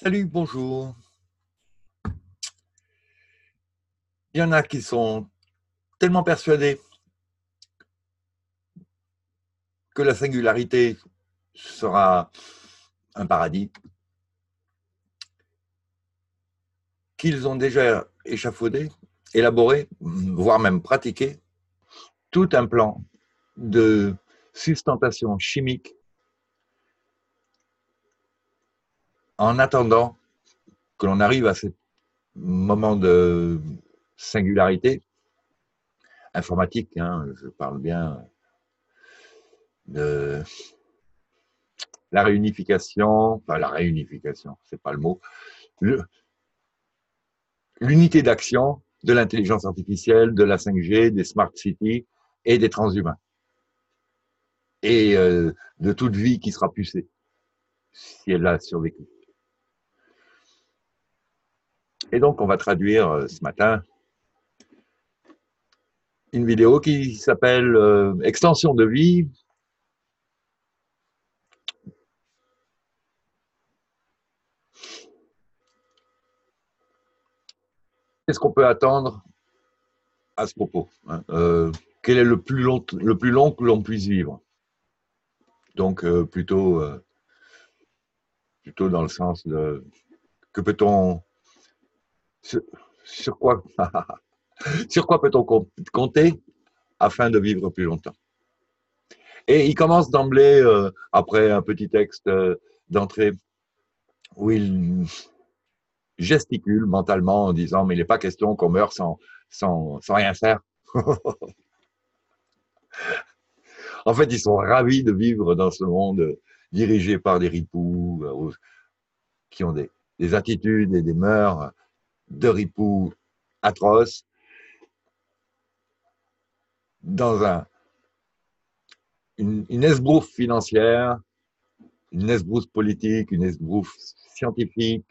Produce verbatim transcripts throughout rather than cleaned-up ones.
Salut, bonjour. Il y en a qui sont tellement persuadés que la singularité sera un paradis, qu'ils ont déjà échafaudé, élaboré, voire même pratiqué, tout un plan de sustentation chimique en attendant que l'on arrive à ce moment de singularité informatique, hein, je parle bien de la réunification, enfin la réunification, c'est pas le mot, le, l'unité d'action de l'intelligence artificielle, de la cinq G, des smart cities et des transhumains. Et euh, de toute vie qui sera pucée, si elle a survécu. Et donc, on va traduire euh, ce matin une vidéo qui s'appelle euh, Extension de vie. Qu'est-ce qu'on peut attendre à ce propos, hein? euh, Quel est le plus long, le plus long que l'on puisse vivre? Donc, euh, plutôt, euh, plutôt dans le sens de que peut-on, sur, sur quoi, sur quoi peut-on compter afin de vivre plus longtemps? Et il commence d'emblée, euh, après un petit texte euh, d'entrée, où il gesticule mentalement en disant « mais il n'est pas question qu'on meure sans, sans, sans rien faire ». En fait, ils sont ravis de vivre dans ce monde dirigé par des ripoux euh, qui ont des, des attitudes et des mœurs de ripoux atroces, dans un, une, une esbrouffe financière, une esbrouffe politique, une esbrouffe scientifique,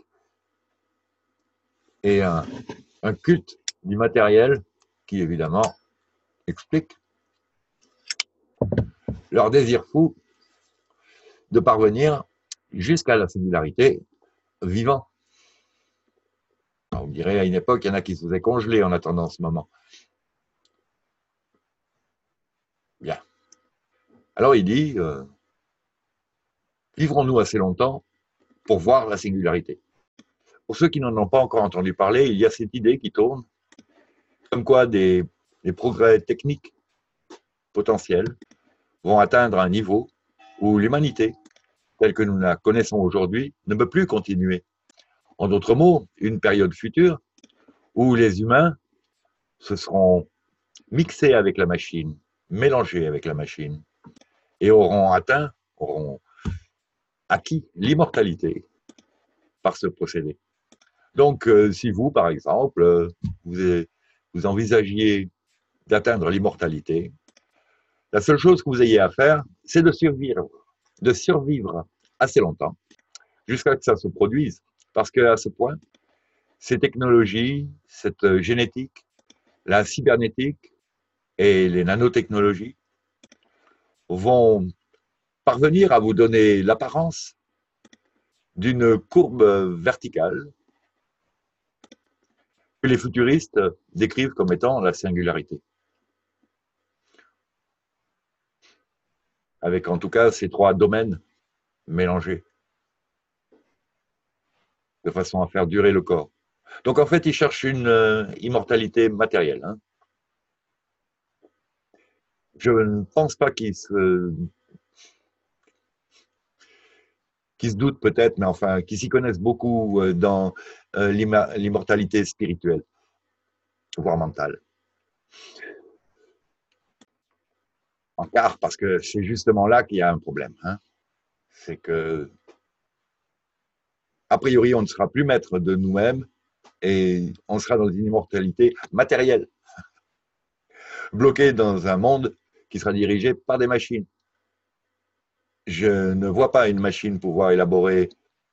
et un, un culte du matériel qui, évidemment, explique leur désir fou de parvenir jusqu'à la singularité vivant. On dirait à une époque, il y en a qui se faisaient congeler en attendant ce moment. Bien. Alors il dit, euh, vivrons-nous assez longtemps pour voir la singularité? Pour ceux qui n'en ont pas encore entendu parler, il y a cette idée qui tourne, comme quoi des, des progrès techniques potentiels vont atteindre un niveau où l'humanité, telle que nous la connaissons aujourd'hui, ne peut plus continuer. En d'autres mots, une période future où les humains se seront mixés avec la machine, mélangés avec la machine, et auront atteint, auront acquis l'immortalité par ce procédé. Donc, euh, si vous, par exemple, euh, vous, vous envisagiez d'atteindre l'immortalité, la seule chose que vous ayez à faire, c'est de survivre, de survivre assez longtemps, jusqu'à ce que ça se produise. Parce qu'à ce point, ces technologies, cette génétique, la cybernétique et les nanotechnologies vont parvenir à vous donner l'apparence d'une courbe verticale que les futuristes décrivent comme étant la singularité. Avec en tout cas ces trois domaines mélangés, de façon à faire durer le corps. Donc en fait, ils cherchent une euh, immortalité matérielle. Hein. Je ne pense pas qu'ils se, qu'ils se doutent peut-être, mais enfin, qu'ils s'y connaissent beaucoup euh, dans euh, l'immortalité spirituelle, voire mentale. En quart, parce que c'est justement là qu'il y a un problème. Hein. C'est que, a priori, on ne sera plus maître de nous-mêmes et on sera dans une immortalité matérielle, bloqué dans un monde qui sera dirigé par des machines. Je ne vois pas une machine pouvoir élaborer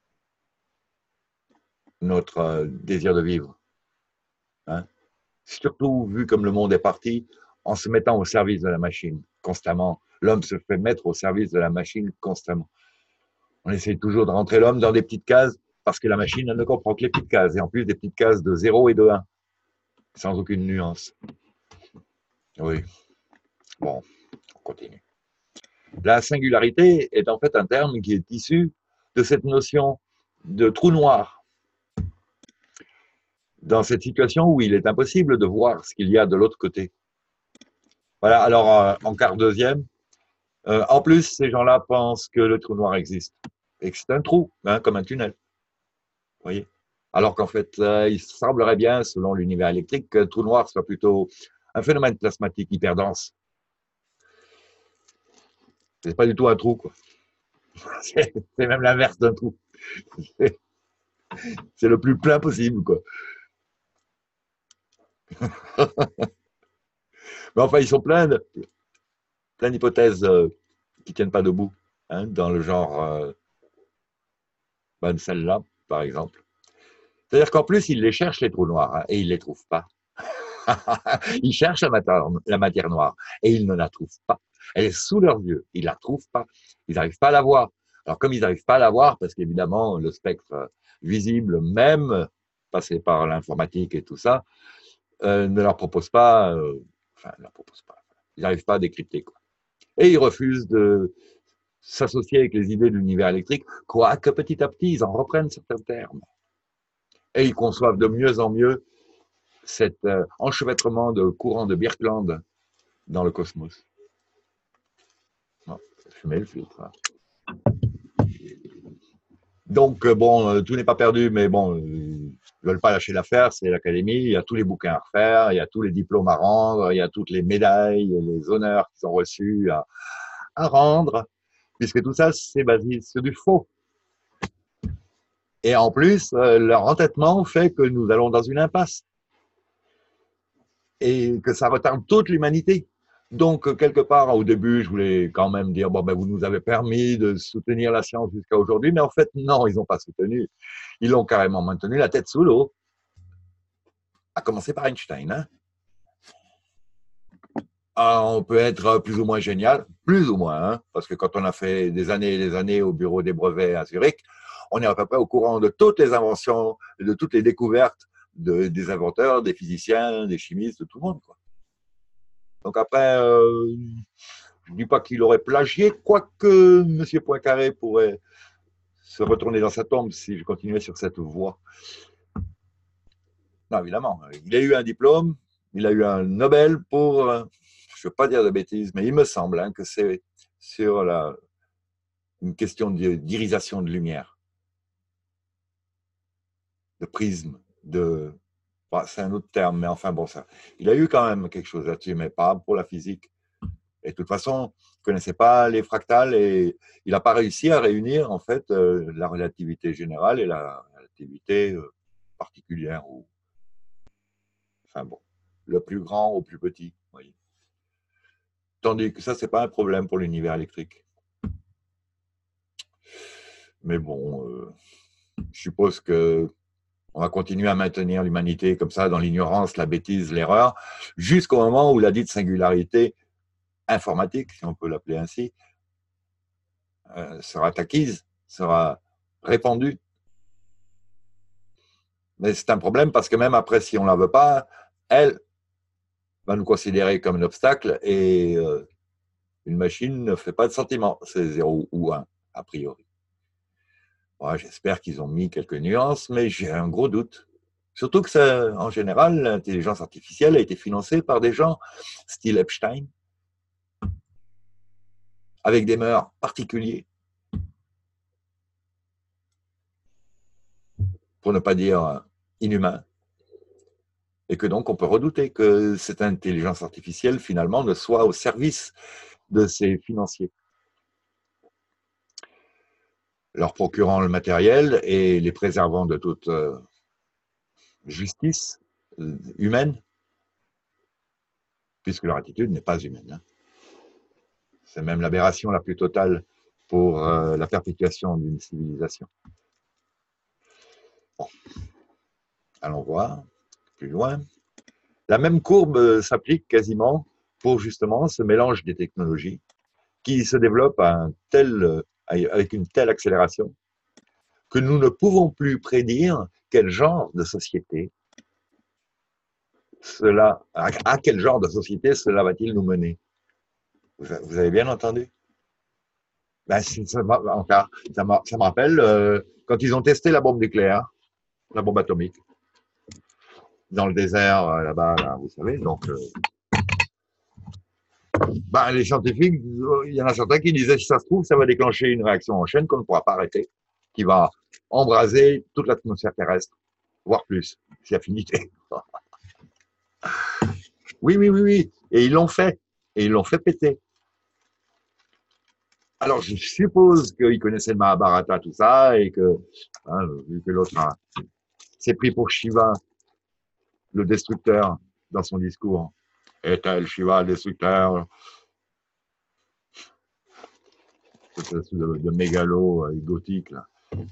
notre désir de vivre. Hein. Surtout vu comme le monde est parti, en se mettant au service de la machine constamment. L'homme se fait mettre au service de la machine constamment. On essaie toujours de rentrer l'homme dans des petites cases parce que la machine elle ne comprend que les petites cases, et en plus des petites cases de zéro et de un, sans aucune nuance. Oui, bon, on continue. La singularité est en fait un terme qui est issu de cette notion de trou noir. Dans cette situation où il est impossible de voir ce qu'il y a de l'autre côté. Voilà, alors euh, en quart deuxième, euh, en plus, ces gens-là pensent que le trou noir existe et que c'est un trou, hein, comme un tunnel. Vous voyez? Alors qu'en fait, euh, il semblerait bien, selon l'univers électrique, que le trou noir soit plutôt un phénomène plasmatique hyper dense. C'est pas du tout un trou, quoi. C'est même l'inverse d'un trou. C'est le plus plein possible, quoi. Mais enfin, ils sont pleins de, plein d'hypothèses euh, qui tiennent pas debout, hein, dans le genre euh, ben, de celle-là, par exemple. C'est-à-dire qu'en plus, ils les cherchent, les trous noirs, hein, et ils ne les trouvent pas. Ils cherchent la matière, la matière noire, et ils ne la trouvent pas. Elle est sous leurs yeux, ils ne la trouvent pas. Ils n'arrivent pas à la voir. Alors, comme ils n'arrivent pas à la voir, parce qu'évidemment, le spectre visible, même passé par l'informatique et tout ça, euh, ne leur propose pas, euh, enfin, ne leur propose pas, ils n'arrivent pas à décrypter, quoi. Et ils refusent de s'associer avec les idées de l'univers électrique, quoique petit à petit, ils en reprennent certains termes. Et ils conçoivent de mieux en mieux cet euh, enchevêtrement de courants de Birkeland dans le cosmos. Bon, fumer le filtre. Hein. Donc, euh, bon, euh, tout n'est pas perdu, mais bon, euh, ils ne veulent pas lâcher l'affaire, c'est l'académie, il y a tous les bouquins à refaire, il y a tous les diplômes à rendre, il y a toutes les médailles, les honneurs qui sont reçus à, à rendre, puisque tout ça, c'est basé sur du faux. Et en plus, euh, leur entêtement fait que nous allons dans une impasse. Et que ça retarde toute l'humanité. Donc, quelque part, au début, je voulais quand même dire, bon, ben, vous nous avez permis de soutenir la science jusqu'à aujourd'hui, mais en fait, non, ils n'ont pas soutenu. Ils l'ont carrément maintenu la tête sous l'eau. À commencer par Einstein. Hein. Alors, on peut être plus ou moins génial, plus ou moins, hein, parce que quand on a fait des années et des années au bureau des brevets à Zurich, on est à peu près au courant de toutes les inventions, de toutes les découvertes de, des inventeurs, des physiciens, des chimistes, de tout le monde, quoi. Donc après, euh, je ne dis pas qu'il aurait plagié, quoique M. Poincaré pourrait se retourner dans sa tombe si je continuais sur cette voie. Non, évidemment, il a eu un diplôme, il a eu un Nobel pour, je ne veux pas dire de bêtises, mais il me semble hein, que c'est sur la, une question d'irisation de lumière, de prisme, de... Bah, c'est un autre terme, mais enfin bon, ça. Il a eu quand même quelque chose là-dessus, mais pas pour la physique. Et de toute façon, il ne connaissait pas les fractales et il n'a pas réussi à réunir en fait euh, la relativité générale et la relativité euh, particulière. Ou... Enfin bon, le plus grand au plus petit. Voyez. Tandis que ça, ce n'est pas un problème pour l'univers électrique. Mais bon, euh, je suppose que on va continuer à maintenir l'humanité comme ça dans l'ignorance, la bêtise, l'erreur, jusqu'au moment où la dite singularité informatique, si on peut l'appeler ainsi, euh, sera acquise, sera répandue. Mais c'est un problème parce que même après, si on ne la veut pas, elle va nous considérer comme un obstacle et euh, une machine ne fait pas de sentiment. C'est zéro ou un, a priori. Bon, j'espère qu'ils ont mis quelques nuances, mais j'ai un gros doute. Surtout que, ça, en général, l'intelligence artificielle a été financée par des gens style Epstein, avec des mœurs particuliers, pour ne pas dire inhumains, et que donc on peut redouter que cette intelligence artificielle, finalement, ne soit au service de ces financiers, leur procurant le matériel et les préservant de toute euh, justice euh, humaine, puisque leur attitude n'est pas humaine. Hein. C'est même l'aberration la plus totale pour euh, la perpétuation d'une civilisation. Bon. Allons voir plus loin. La même courbe s'applique quasiment pour justement ce mélange des technologies qui se développe à un tel, avec une telle accélération que nous ne pouvons plus prédire quel genre de société cela, à, à quel genre de société cela va-t-il nous mener. Vous, vous avez bien entendu? Ben, ça, ça, ça me rappelle euh, quand ils ont testé la bombe nucléaire, la bombe atomique, dans le désert euh, là-bas, là, vous savez. Donc, euh, ben, les scientifiques, il y en a certains qui disaient si ça se trouve, ça va déclencher une réaction en chaîne qu'on ne pourra pas arrêter, qui va embraser toute l'atmosphère terrestre, voire plus, si affinité. Oui, oui, oui, oui. Et ils l'ont fait. Et ils l'ont fait péter. Alors, je suppose qu'ils connaissaient le Mahabharata, tout ça, et que, hein, vu que l'autre s'est pris pour Shiva, le destructeur, dans son discours. Est-elle Shiva, le destructeur? Cette espèce de, de mégalo euh, gothique, là.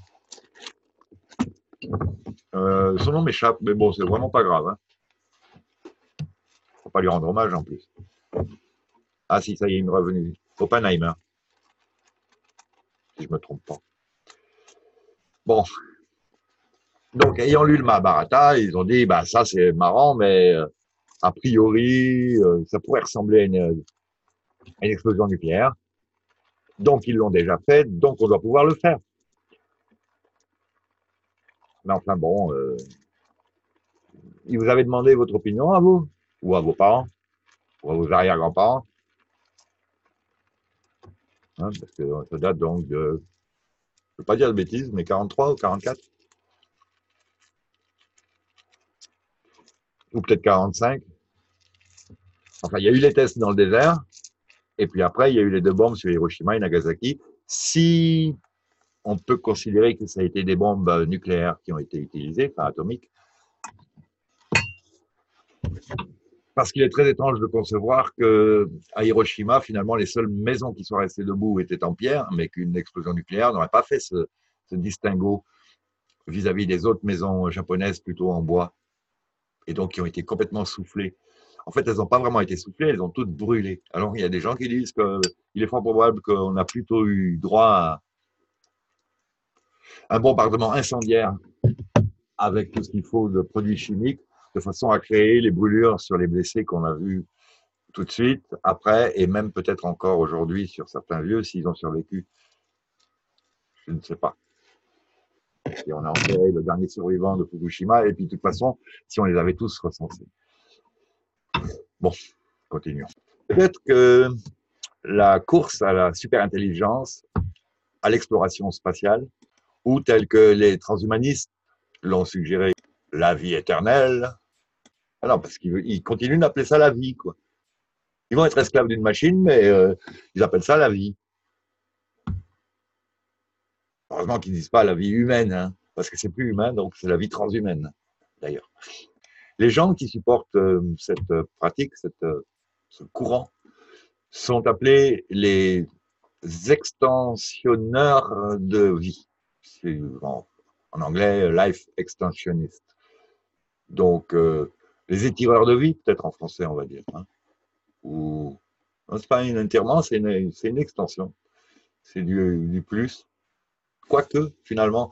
Euh, son nom m'échappe, mais bon, c'est vraiment pas grave. Hein. Faut pas lui rendre hommage, en plus. Ah si, ça y est, il me revenu. Oppenheimer. Si je me trompe pas. Bon. Donc, ayant lu le Mahabharata, ils ont dit, bah ça c'est marrant, mais euh, a priori, euh, ça pourrait ressembler à une, à une explosion nucléaire. Donc, ils l'ont déjà fait, donc on doit pouvoir le faire. Mais enfin bon, euh, ils vous avaient demandé votre opinion à vous, ou à vos parents, ou à vos arrière-grands-parents. Hein, parce que ça date donc de, je ne veux pas dire de bêtises, mais quarante-trois ou quarante-quatre. Ou peut-être quarante-cinq. Enfin, il y a eu les tests dans le désert, et puis après, il y a eu les deux bombes sur Hiroshima et Nagasaki. Si on peut considérer que ça a été des bombes nucléaires qui ont été utilisées, enfin atomiques, parce qu'il est très étrange de concevoir qu'à Hiroshima, finalement, les seules maisons qui sont restées debout étaient en pierre, mais qu'une explosion nucléaire n'aurait pas fait ce, ce distinguo vis-à-vis des autres maisons japonaises plutôt en bois, et donc qui ont été complètement soufflées. En fait, elles n'ont pas vraiment été soufflées, elles ont toutes brûlé. Alors, il y a des gens qui disent qu'il est fort probable qu'on a plutôt eu droit à un bombardement incendiaire avec tout ce qu'il faut de produits chimiques, de façon à créer les brûlures sur les blessés qu'on a vus tout de suite, après, et même peut-être encore aujourd'hui sur certains lieux, s'ils ont survécu. Je ne sais pas. Et on a enterré le dernier survivant de Fukushima, et puis de toute façon, si on les avait tous recensés. Bon, continuons. Peut-être que la course à la superintelligence, à l'exploration spatiale, ou tel que les transhumanistes l'ont suggéré, la vie éternelle. Alors, parce qu'ils continuent d'appeler ça la vie, quoi. Ils vont être esclaves d'une machine, mais euh, ils appellent ça la vie. Heureusement qu'ils ne disent pas la vie humaine, hein, parce que c'est plus humain, donc c'est la vie transhumaine, d'ailleurs. Les gens qui supportent euh, cette pratique, cette, euh, ce courant, sont appelés les extensionneurs de vie. C'est en, en anglais, life extensionist. Donc, euh, les étireurs de vie, peut-être en français, on va dire. Hein. Ou, non, c'est pas un enterrement, c'est une, c'est une extension. C'est du, du plus. Quoique, finalement,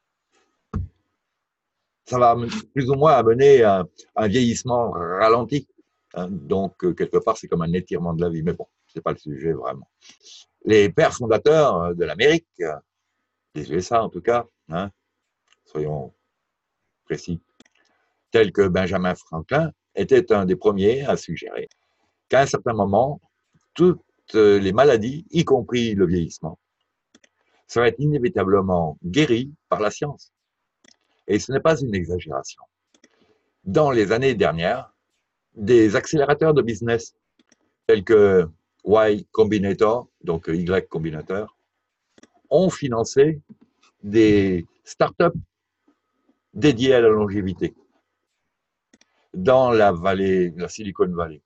ça va plus ou moins amener à un vieillissement ralenti. Hein. Donc, euh, quelque part, c'est comme un étirement de la vie. Mais bon, c'est pas le sujet vraiment. Les pères fondateurs de l'Amérique, des U S A en tout cas, hein, soyons précis, tels que Benjamin Franklin, était un des premiers à suggérer qu'à un certain moment, toutes les maladies, y compris le vieillissement, seraient inévitablement guéries par la science. Et ce n'est pas une exagération. Dans les années dernières, des accélérateurs de business tels que Y Combinator, donc Y Combinator, ont financé des startups dédiées à la longévité dans la vallée, la Silicon Valley.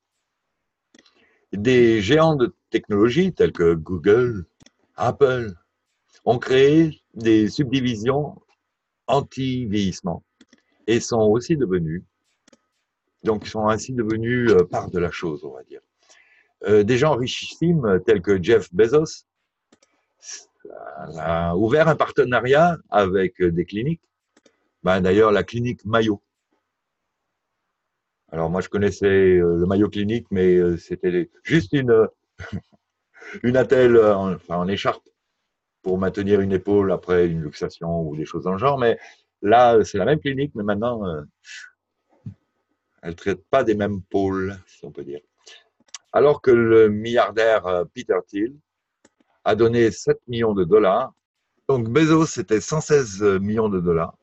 Des géants de technologie tels que Google, Apple, ont créé des subdivisions anti-vieillissement et sont aussi devenus, donc sont ainsi devenus euh, part de la chose, on va dire. Euh, des gens richissimes tels que Jeff Bezos Elle a ouvert un partenariat avec des cliniques. Ben, d'ailleurs, la clinique Mayo. Alors moi, je connaissais le Mayo Clinique, mais c'était juste une, une attelle en, enfin, en écharpe pour maintenir une épaule après une luxation ou des choses dans le genre. Mais là, c'est la même clinique, mais maintenant, euh, elle ne traite pas des mêmes pôles, si on peut dire. Alors que le milliardaire Peter Thiel a donné sept millions de dollars. Donc Bezos, c'était cent seize millions de dollars.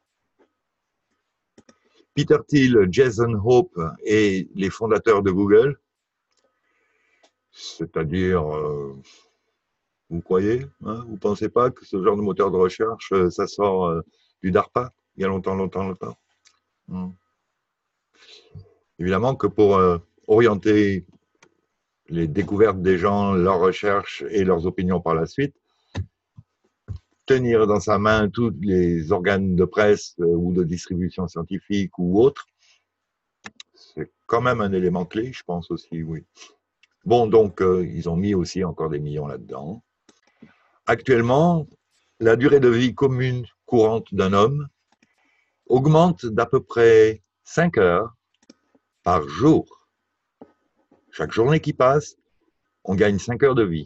Peter Thiel, Jason Hope et les fondateurs de Google, c'est-à-dire, euh, vous croyez, hein, vous ne pensez pas que ce genre de moteur de recherche, ça sort euh, du DARPA, il y a longtemps, longtemps, longtemps. Hum. Évidemment que pour euh, orienter les découvertes des gens, leurs recherches et leurs opinions par la suite, tenir dans sa main tous les organes de presse euh, ou de distribution scientifique ou autres, c'est quand même un élément clé, je pense aussi, oui. Bon, donc, euh, ils ont mis aussi encore des millions là-dedans. Actuellement, la durée de vie commune courante d'un homme augmente d'à peu près cinq heures par jour. Chaque journée qui passe, on gagne cinq heures de vie.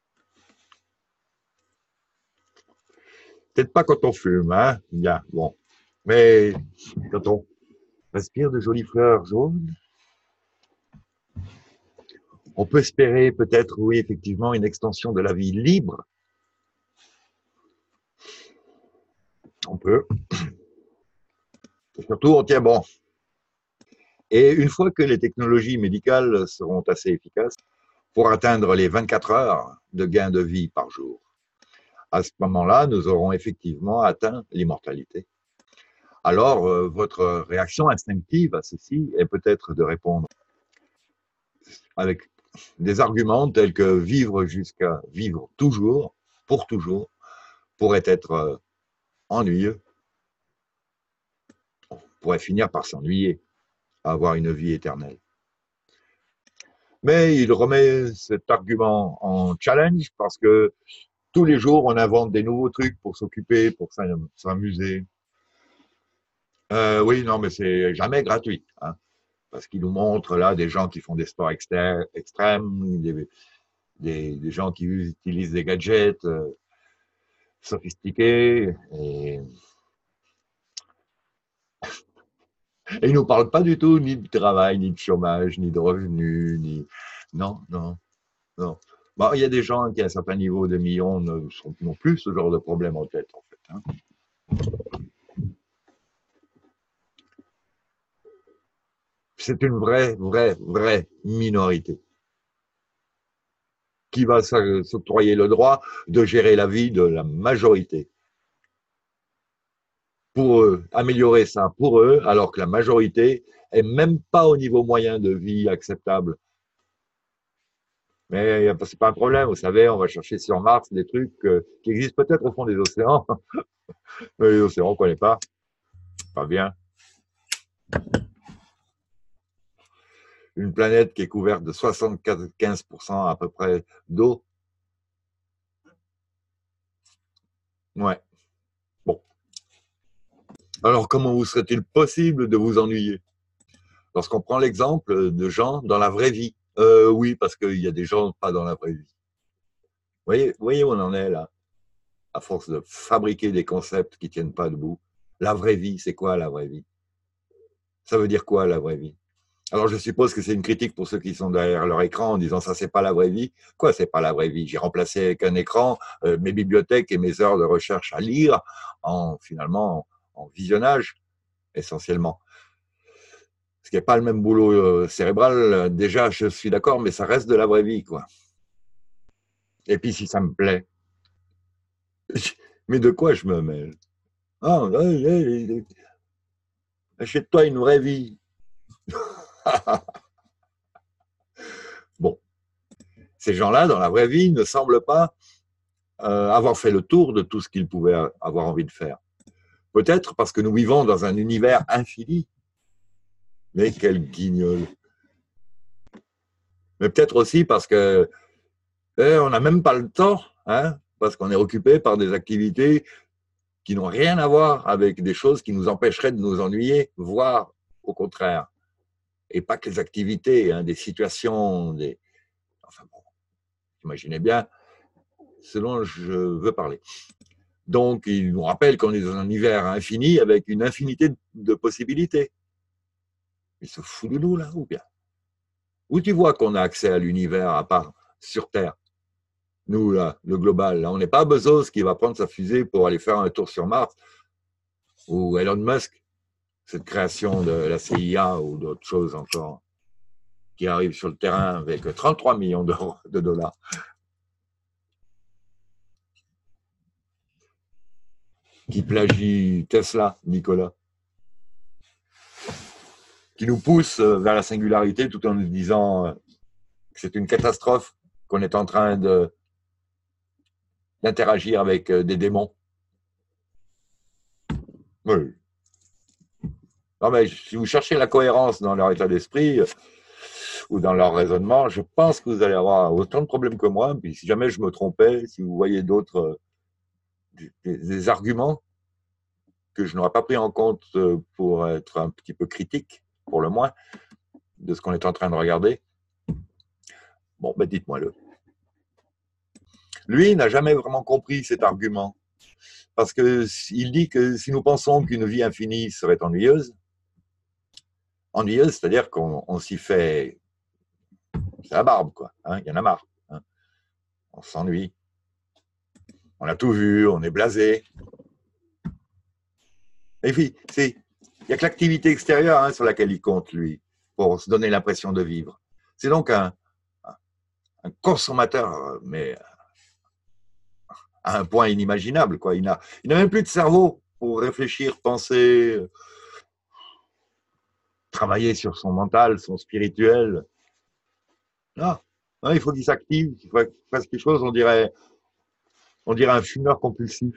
Peut-être pas quand on fume, hein, bien, bon. Mais quand on respire de jolies fleurs jaunes, on peut espérer peut-être, oui, effectivement, une extension de la vie libre. On peut. Et surtout, on tient bon. Et une fois que les technologies médicales seront assez efficaces pour atteindre les vingt-quatre heures de gain de vie par jour, à ce moment-là, nous aurons effectivement atteint l'immortalité. Alors, euh, votre réaction instinctive à ceci est peut-être de répondre avec des arguments tels que vivre jusqu'à vivre toujours, pour toujours, pourrait être euh, ennuyeux. On pourrait finir par s'ennuyer, avoir une vie éternelle. Mais il remet cet argument en challenge parce que tous les jours, on invente des nouveaux trucs pour s'occuper, pour s'amuser. Euh, oui, non, mais c'est jamais gratuit, hein, parce qu'il nous montre là des gens qui font des sports extrêmes, des, des, des gens qui utilisent des gadgets euh, sophistiqués, et, et ils nous parlent pas du tout ni de travail, ni de chômage, ni de revenus, ni non, non, non. Bon, il y a des gens qui à un certain niveau de millions ne sont non plus ce genre de problème en tête, en fait. Hein. C'est une vraie, vraie, vraie minorité qui va s'octroyer le droit de gérer la vie de la majorité. Pour eux, améliorer ça pour eux, alors que la majorité est même pas au niveau moyen de vie acceptable. Mais c'est pas un problème, vous savez, on va chercher sur Mars des trucs qui existent peut-être au fond des océans, mais les océans, on ne connaît pas. Pas bien. Une planète qui est couverte de soixante-quinze pour cent à peu près d'eau. Ouais. Bon. Alors, comment vous serait-il possible de vous ennuyer? Lorsqu'on prend l'exemple de gens dans la vraie vie. Euh, oui, parce qu'il y a des gens pas dans la vraie vie. Vous voyez, vous voyez où on en est là? À force de fabriquer des concepts qui ne tiennent pas debout. La vraie vie, c'est quoi la vraie vie? Ça veut dire quoi la vraie vie? Alors je suppose que c'est une critique pour ceux qui sont derrière leur écran en disant ça c'est pas la vraie vie. Quoi c'est pas la vraie vie? J'ai remplacé avec un écran euh, mes bibliothèques et mes heures de recherche à lire en finalement en visionnage essentiellement. Ce qui n'est pas le même boulot euh, cérébral, déjà je suis d'accord, mais ça reste de la vraie vie quoi. Et puis si ça me plaît, mais de quoi je me mêle? Ah, achète-toi une vraie vie. Bon, ces gens-là, dans la vraie vie, ne semblent pas euh, avoir fait le tour de tout ce qu'ils pouvaient avoir envie de faire. Peut-être parce que nous vivons dans un univers infini. Mais quel guignol. Mais peut-être aussi parce que eh, on n'a même pas le temps, hein, parce qu'on est occupé par des activités qui n'ont rien à voir avec des choses qui nous empêcheraient de nous ennuyer, voire au contraire. Et pas que les activités, hein, des situations, des... Enfin bon, imaginez bien ce dont je veux parler. Donc, il nous rappelle qu'on est dans un univers infini avec une infinité de possibilités. Il se fout de nous, là, ou bien? Où tu vois qu'on a accès à l'univers à part sur Terre? Nous, là, le global, là, on n'est pas Bezos qui va prendre sa fusée pour aller faire un tour sur Mars, ou Elon Musk, cette création de la C I A ou d'autres choses encore, qui arrive sur le terrain avec trente-trois millions d'euros de dollars. Qui plagie Tesla, Nicolas. Qui nous pousse vers la singularité tout en nous disant que c'est une catastrophe, qu'on est en train de, d'interagir avec des démons. Oui. Non, mais si vous cherchez la cohérence dans leur état d'esprit ou dans leur raisonnement, je pense que vous allez avoir autant de problèmes que moi. Puis si jamais je me trompais, si vous voyez d'autres des, des arguments que je n'aurais pas pris en compte pour être un petit peu critique, pour le moins, de ce qu'on est en train de regarder, bon, ben dites-moi-le. Lui n'a jamais vraiment compris cet argument. Parce qu'il dit que si nous pensons qu'une vie infinie serait ennuyeuse, ennuyeuse, c'est-à-dire qu'on s'y fait, c'est la barbe, quoi. Hein, il y en a marre. Hein. On s'ennuie. On a tout vu, on est blasé. Et puis, c'est, il n'y a que l'activité extérieure hein, sur laquelle il compte, lui, pour se donner l'impression de vivre. C'est donc un, un consommateur, mais à un point inimaginable, quoi. Il n'a, il n'a même plus de cerveau pour réfléchir, penser, travailler sur son mental, son spirituel. Non, non il faut qu'il s'active, qu'il fasse quelque chose, on dirait, on dirait un fumeur compulsif.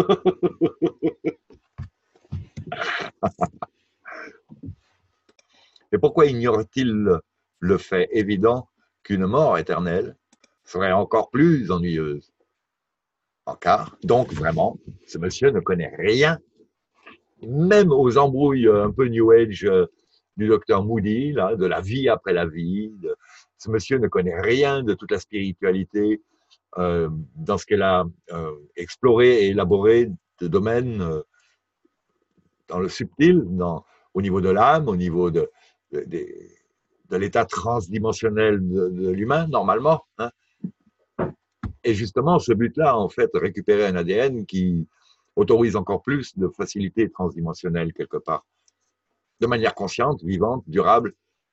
Et pourquoi ignore-t-il le fait évident qu'une mort éternelle serait encore plus ennuyeuse? Car, donc vraiment, ce monsieur ne connaît rien, même aux embrouilles un peu New Age du docteur Moody, là, de la vie après la vie. De... Ce monsieur ne connaît rien de toute la spiritualité euh, dans ce qu'elle a euh, exploré et élaboré de domaines euh, dans le subtil, dans, au niveau de l'âme, au niveau de, de, de, de l'état transdimensionnel de, de l'humain, normalement. Hein. Et justement, ce but-là, en fait, récupérer un A D N qui autorise encore plus de facilité transdimensionnelle quelque part, de manière consciente, vivante, durable.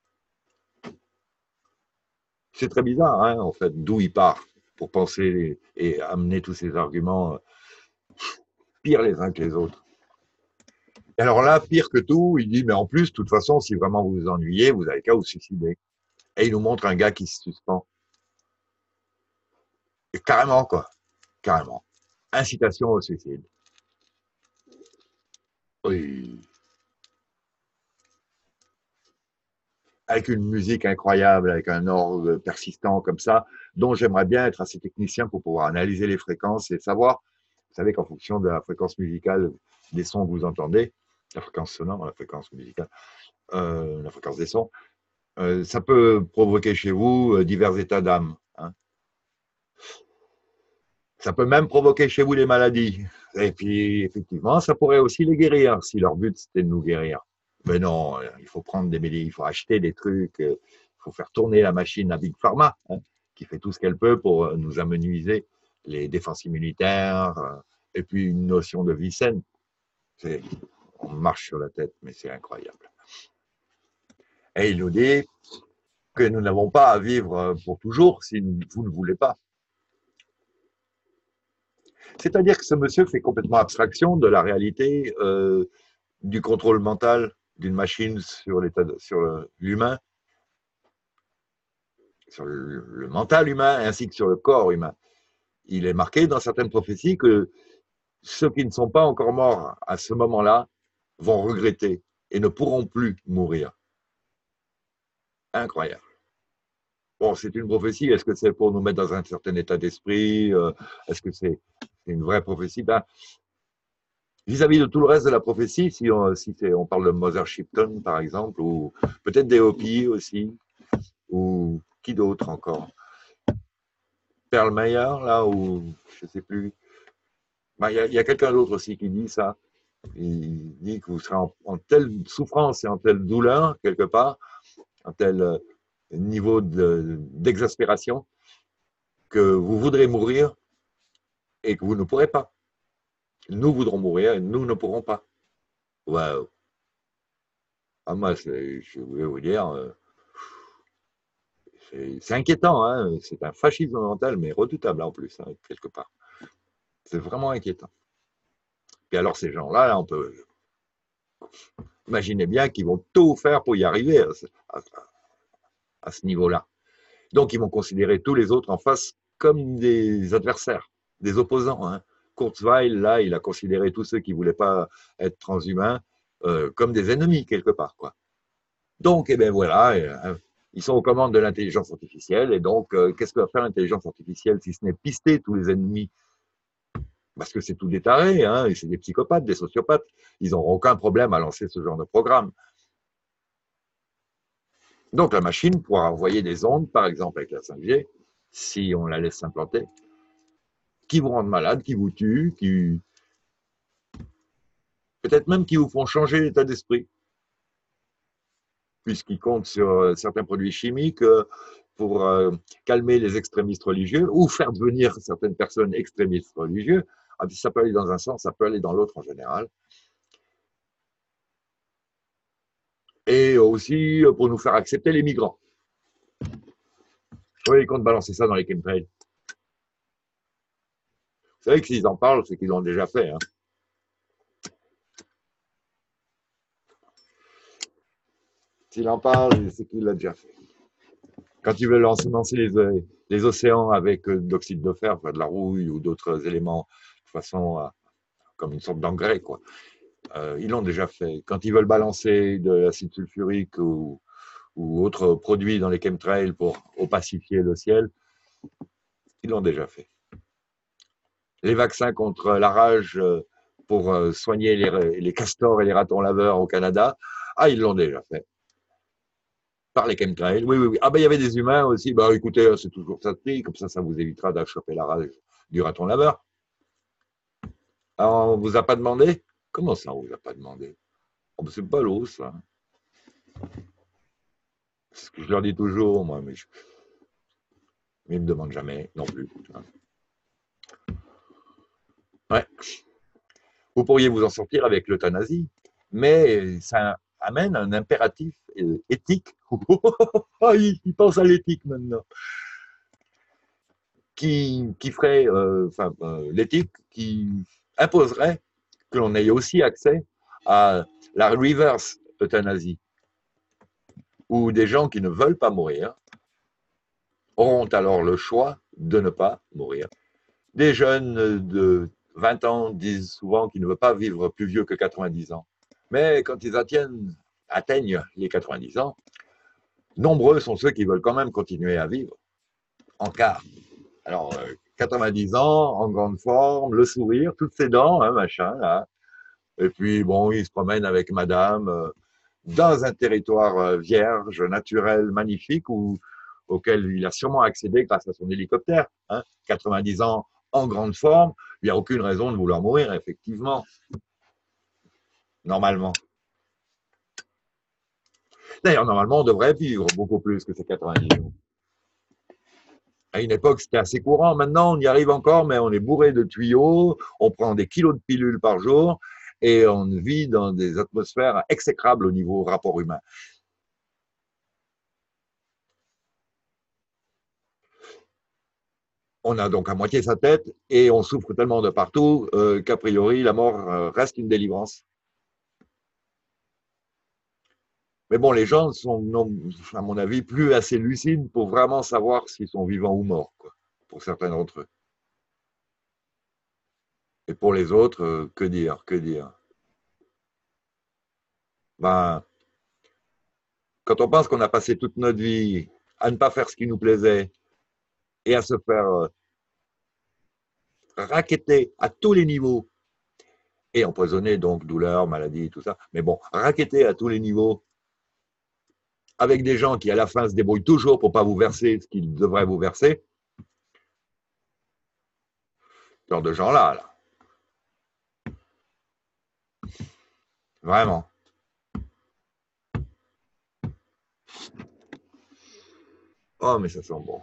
C'est très bizarre, hein, en fait, d'où il part pour penser et amener tous ces arguments pires les uns que les autres. Et alors là, pire que tout, il dit, mais en plus, de toute façon, si vraiment vous vous ennuyez, vous avez qu'à vous suicider. Et il nous montre un gars qui se suspend. Et carrément, quoi. Carrément. Incitation au suicide. Oui. Avec une musique incroyable, avec un orgue persistant comme ça, dont j'aimerais bien être assez technicien pour pouvoir analyser les fréquences et savoir, vous savez qu'en fonction de la fréquence musicale, des sons que vous entendez, la fréquence sonore, la fréquence musicale, euh, la fréquence des sons, euh, ça peut provoquer chez vous euh, divers états d'âme. Hein. Ça peut même provoquer chez vous des maladies. Et puis, effectivement, ça pourrait aussi les guérir, si leur but c'était de nous guérir. Mais non, il faut prendre des médicaments, il faut acheter des trucs, il faut faire tourner la machine à Big Pharma, hein, qui fait tout ce qu'elle peut pour nous amenuiser les défenses immunitaires, et puis une notion de vie saine. On marche sur la tête, mais c'est incroyable. Et il nous dit que nous n'avons pas à vivre pour toujours si vous ne voulez pas. C'est-à-dire que ce monsieur fait complètement abstraction de la réalité euh, du contrôle mental d'une machine sur l'état de, sur l'humain, sur le, le mental humain ainsi que sur le corps humain. Il est marqué dans certaines prophéties que ceux qui ne sont pas encore morts à ce moment-là vont regretter et ne pourront plus mourir. Incroyable. Bon, c'est une prophétie. Est-ce que c'est pour nous mettre dans un certain état d'esprit? euh, Est-ce que c'est une vraie prophétie? Ben, vis-à-vis de tout le reste de la prophétie, si on, si on parle de Mother Shipton, par exemple, ou peut-être des Hopis aussi, ou qui d'autre encore? Perlmeyer, là, ou je ne sais plus. Ben, il y a, y a quelqu'un d'autre aussi qui dit ça. Il dit que vous serez en, en telle souffrance et en telle douleur, quelque part, en tel euh, niveau d'exaspération, de, que vous voudrez mourir et que vous ne pourrez pas. Nous voudrons mourir et nous ne pourrons pas. Waouh! Ah, moi, je voulais vous dire, euh, c'est inquiétant, hein, c'est un fascisme mental, mais redoutable en plus, hein, quelque part. C'est vraiment inquiétant. Et alors, ces gens-là, là, on peut imaginer bien qu'ils vont tout faire pour y arriver à, à, à ce niveau-là. Donc, ils vont considérer tous les autres en face comme des adversaires, des opposants. Hein. Kurzweil, là, il a considéré tous ceux qui ne voulaient pas être transhumains euh, comme des ennemis, quelque part. Quoi. Donc, eh bien voilà, euh, ils sont aux commandes de l'intelligence artificielle, et donc, euh, qu'est-ce que va faire l'intelligence artificielle si ce n'est pister tous les ennemis? Parce que c'est tous des tarés, hein, et c'est des psychopathes, des sociopathes. Ils n'auront aucun problème à lancer ce genre de programme. Donc, la machine pourra envoyer des ondes, par exemple avec la cinq G, si on la laisse s'implanter, qui vous rendent malade, qui vous tuent, qui peut-être même qui vous font changer l'état d'esprit, puisqu'ils comptent sur euh, certains produits chimiques euh, pour euh, calmer les extrémistes religieux ou faire devenir certaines personnes extrémistes religieux. Ah, ça peut aller dans un sens, ça peut aller dans l'autre en général. Et aussi euh, pour nous faire accepter les migrants. Oui, ils comptent balancer ça dans les chemtrails. Vous savez que s'ils en parlent, c'est qu'ils l'ont déjà fait. Hein. S'il en parle, c'est qu'il l'a déjà fait. Quand ils veulent lancer, lancer les, les océans avec euh, de l'oxyde de fer, de la rouille ou d'autres éléments, de façon à, comme une sorte d'engrais, quoi. Euh, ils l'ont déjà fait. Quand ils veulent balancer de l'acide sulfurique ou, ou autres produits dans les chemtrails pour opacifier le ciel, ils l'ont déjà fait. Les vaccins contre la rage pour soigner les, les castors et les ratons laveurs au Canada, ah, ils l'ont déjà fait. Par les chemtrails, oui, oui, oui. Ah, ben, il y avait des humains aussi. Bah, écoutez, c'est toujours ça de prix, comme ça, ça vous évitera d'achoper la rage du raton laveur. Alors, on vous a pas demandé? Comment ça, on vous a pas demandé? Oh, ben, c'est pas l'eau, ça. C'est ce que je leur dis toujours, moi, mais, je... mais ils ne me demandent jamais non plus. Ouais. Vous pourriez vous en sortir avec l'euthanasie, mais ça amène un impératif éthique. Il pense à l'éthique maintenant. Qui, qui ferait, euh, enfin, euh, l'éthique qui imposerait que l'on ait aussi accès à la reverse euthanasie, où des gens qui ne veulent pas mourir auront alors le choix de ne pas mourir. Des jeunes de vingt ans disent souvent qu'ils ne veulent pas vivre plus vieux que quatre-vingt-dix ans. Mais quand ils atteignent, atteignent les quatre-vingt-dix ans, nombreux sont ceux qui veulent quand même continuer à vivre en quart. Alors, euh, quatre-vingt-dix ans, en grande forme, le sourire, toutes ses dents, hein, machin, là. Et puis, bon, il se promène avec madame euh, dans un territoire euh, vierge, naturel, magnifique, où, auquel il a sûrement accédé grâce à son hélicoptère. Hein. quatre-vingt-dix ans en grande forme, il n'y a aucune raison de vouloir mourir, effectivement. Normalement. D'ailleurs, normalement, on devrait vivre beaucoup plus que ces quatre-vingt-dix ans. À une époque, c'était assez courant. Maintenant, on y arrive encore, mais on est bourré de tuyaux, on prend des kilos de pilules par jour et on vit dans des atmosphères exécrables au niveau rapport humain. On a donc à moitié sa tête et on souffre tellement de partout euh, qu'a priori, la mort euh, reste une délivrance. Mais bon, les gens sont, non, à mon avis, plus assez lucides pour vraiment savoir s'ils sont vivants ou morts, quoi, pour certains d'entre eux. Et pour les autres, euh, que dire, que dire? Ben, quand on pense qu'on a passé toute notre vie à ne pas faire ce qui nous plaisait et à se faire euh, racketter à tous les niveaux et empoisonner, donc douleur, maladie, tout ça. Mais bon, racketter à tous les niveaux avec des gens qui, à la fin, se débrouillent toujours pour ne pas vous verser ce qu'ils devraient vous verser. Ce genre de gens-là, là. Vraiment. Oh, mais ça sent bon.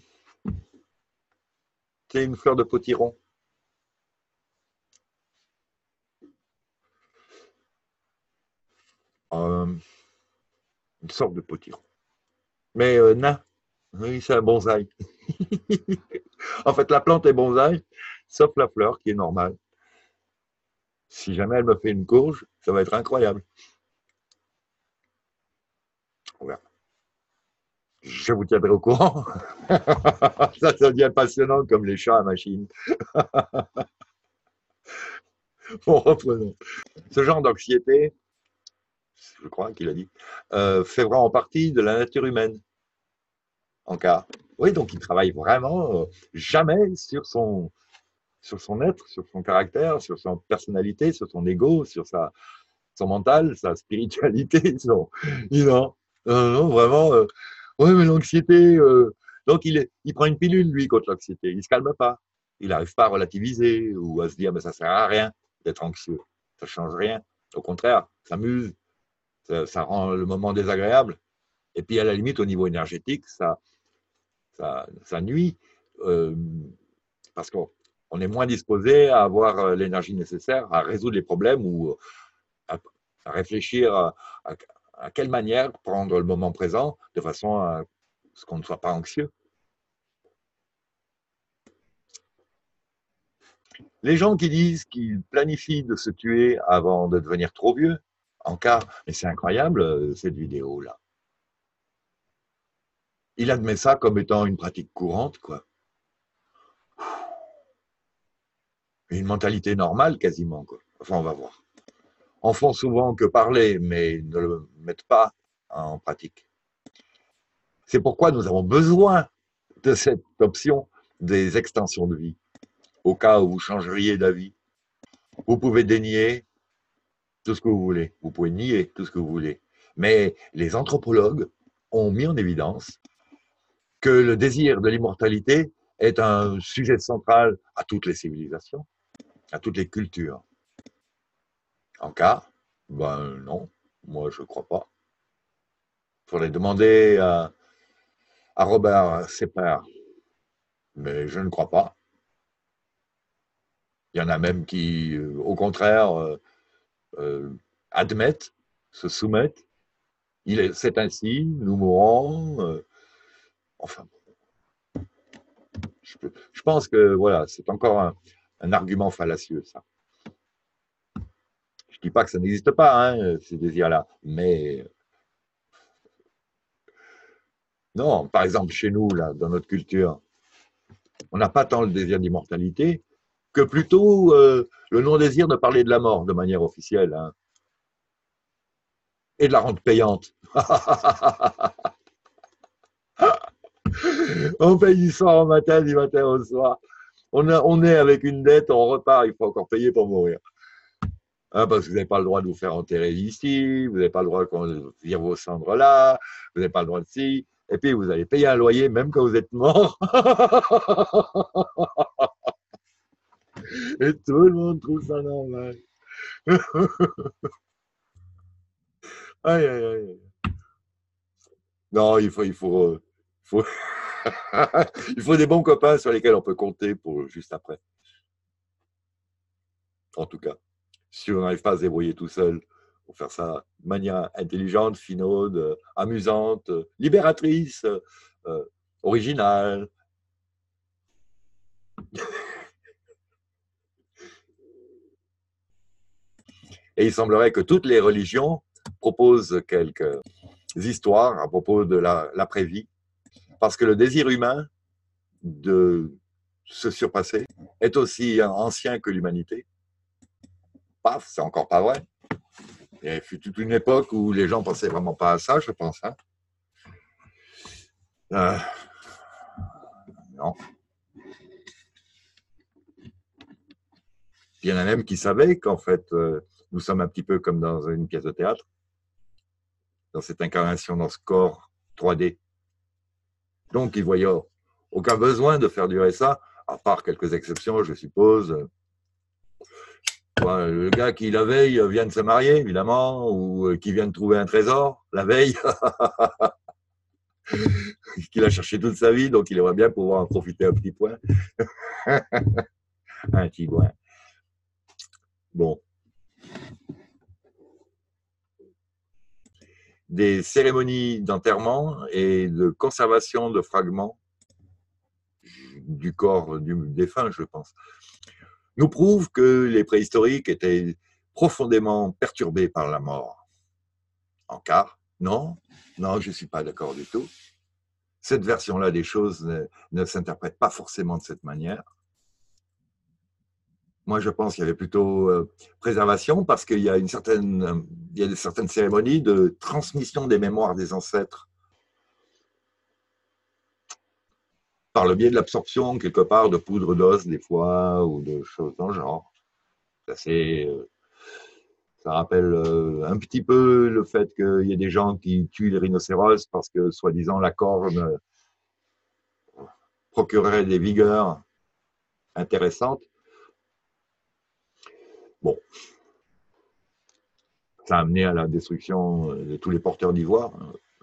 C'est une fleur de potiron. Euh, une sorte de potiron. Mais euh, nain. Oui, c'est un bonsaï. En fait, la plante est bonsaï, sauf la fleur qui est normale. Si jamais elle me fait une courge, ça va être incroyable. On verra. Je vous tiendrai au courant. Ça, ça devient passionnant comme les chats à machine. Bon, reprenons. Ce genre d'anxiété, je crois qu'il a dit, euh, fait vraiment partie de la nature humaine. En cas. Oui, donc il travaille vraiment euh, jamais sur son, sur son être, sur son caractère, sur sa personnalité, sur son ego, sur sa, son mental, sa spiritualité. Son, non, non, non, vraiment. Euh, oui, mais l'anxiété. Euh, donc il, est, il prend une pilule, lui, contre l'anxiété. Il ne se calme pas. Il n'arrive pas à relativiser ou à se dire, mais ça ne sert à rien d'être anxieux. Ça ne change rien. Au contraire, ça amuse. Ça, ça rend le moment désagréable. Et puis, à la limite, au niveau énergétique, ça, ça, ça nuit. Euh, parce qu'on on est moins disposé à avoir l'énergie nécessaire à résoudre les problèmes ou à, à réfléchir à, à, à quelle manière prendre le moment présent de façon à ce qu'on ne soit pas anxieux. Les gens qui disent qu'ils planifient de se tuer avant de devenir trop vieux, en cas, mais c'est incroyable cette vidéo-là. Il admet ça comme étant une pratique courante, quoi. Une mentalité normale quasiment, quoi. Enfin, on va voir. En font souvent que parler, mais ne le mettent pas en pratique. C'est pourquoi nous avons besoin de cette option des extensions de vie, au cas où vous changeriez d'avis. Vous pouvez dénier tout ce que vous voulez, vous pouvez nier tout ce que vous voulez, mais les anthropologues ont mis en évidence que le désir de l'immortalité est un sujet central à toutes les civilisations, à toutes les cultures. En cas, ben non, moi je ne crois pas. Il faudrait demander à, à Robert Sepper, mais je ne crois pas. Il y en a même qui, euh, au contraire, euh, euh, admettent, se soumettent. Il est, c'est ainsi, nous mourons. Euh, enfin, je, peux, je, pense que voilà, c'est encore un, un argument fallacieux, ça. Je ne dis pas que ça n'existe pas, hein, ces désirs-là, mais non, par exemple, chez nous, là, dans notre culture, on n'a pas tant le désir d'immortalité que plutôt euh, le non-désir de parler de la mort de manière officielle, hein, et de la rendre payante. On paye du soir au matin, du matin au soir. On, a, on est avec une dette, on repart, il faut encore payer pour mourir. Hein, parce que vous n'avez pas le droit de vous faire enterrer ici, vous n'avez pas le droit qu'on vire vos cendres là, vous n'avez pas le droit de ci, et puis vous allez payer un loyer même quand vous êtes mort. Et tout le monde trouve ça normal. Aïe, aïe, aïe. Non, il faut, il faut, il faut, il faut des bons copains sur lesquels on peut compter pour juste après. En tout cas, si on n'arrive pas à se débrouiller tout seul pour faire ça de manière intelligente, finaude, amusante, libératrice, euh, originale. Et il semblerait que toutes les religions proposent quelques histoires à propos de l'après-vie, parce que le désir humain de se surpasser est aussi ancien que l'humanité. Paf, c'est encore pas vrai. Il fut toute une époque où les gens pensaient vraiment pas à ça, je pense. Hein. Euh, non. Il y en a même qui savaient qu'en fait, euh, nous sommes un petit peu comme dans une pièce de théâtre, dans cette incarnation, dans ce corps trois D. Donc, ils ne voyaient aucun besoin de faire durer ça, à part quelques exceptions, je suppose. Le gars qui, la veille, vient de se marier, évidemment, ou qui vient de trouver un trésor, la veille, qu'il a cherché toute sa vie, donc il aimerait bien pouvoir en profiter un petit point. Un petit point. Bon. Des cérémonies d'enterrement et de conservation de fragments du corps du défunt, je pense, nous prouvent que les préhistoriques étaient profondément perturbés par la mort. En cas, non, non, je ne suis pas d'accord du tout. Cette version-là des choses ne, ne s'interprète pas forcément de cette manière. Moi, je pense qu'il y avait plutôt euh, préservation parce qu'il y a une certaine, euh, il y a certaines cérémonies de transmission des mémoires des ancêtres par le biais de l'absorption, quelque part, de poudre d'os, des fois, ou de choses dans le genre. C'est, euh, ça rappelle euh, un petit peu le fait qu'il y ait des gens qui tuent les rhinocéros parce que, soi-disant, la corne procurerait des vigueurs intéressantes. Bon, ça a amené à la destruction de tous les porteurs d'ivoire.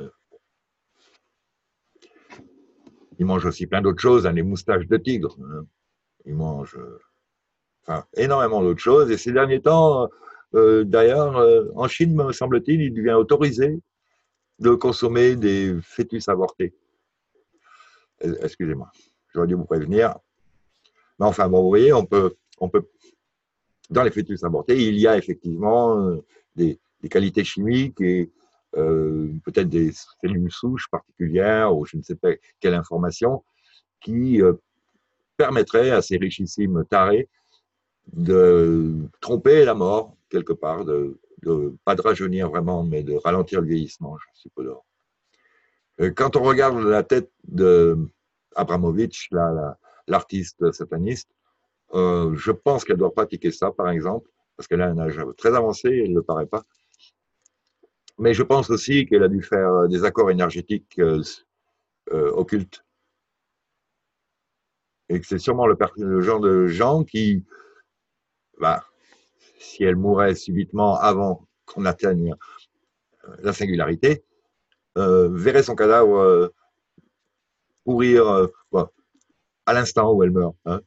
Ils mangent aussi plein d'autres choses, hein, les moustaches de tigre. Ils mangent enfin, énormément d'autres choses. Et ces derniers temps, euh, d'ailleurs, euh, en Chine, me semble-t-il, il devient autorisé de consommer des fœtus avortés. Excusez-moi, j'aurais dû vous prévenir. Mais enfin, bon, vous voyez, on peut, on peut, dans les fœtus avortés, il y a effectivement euh, des, des qualités chimiques et euh, peut-être des cellules souches particulières ou je ne sais pas quelle information qui euh, permettrait à ces richissimes tarés de tromper la mort, quelque part, de, de pas de rajeunir vraiment, mais de ralentir le vieillissement, je suppose. Quand on regarde la tête d'Abramovitch, l'artiste sataniste, euh, je pense qu'elle doit pratiquer ça, par exemple, parce qu'elle a un âge très avancé, elle ne le paraît pas. Mais je pense aussi qu'elle a dû faire des accords énergétiques euh, euh, occultes. Et que c'est sûrement le, le genre de gens qui, bah, si elle mourait subitement avant qu'on atteigne la singularité, euh, verrait son cadavre euh, pourrir euh, bon, à l'instant où elle meurt. Hein.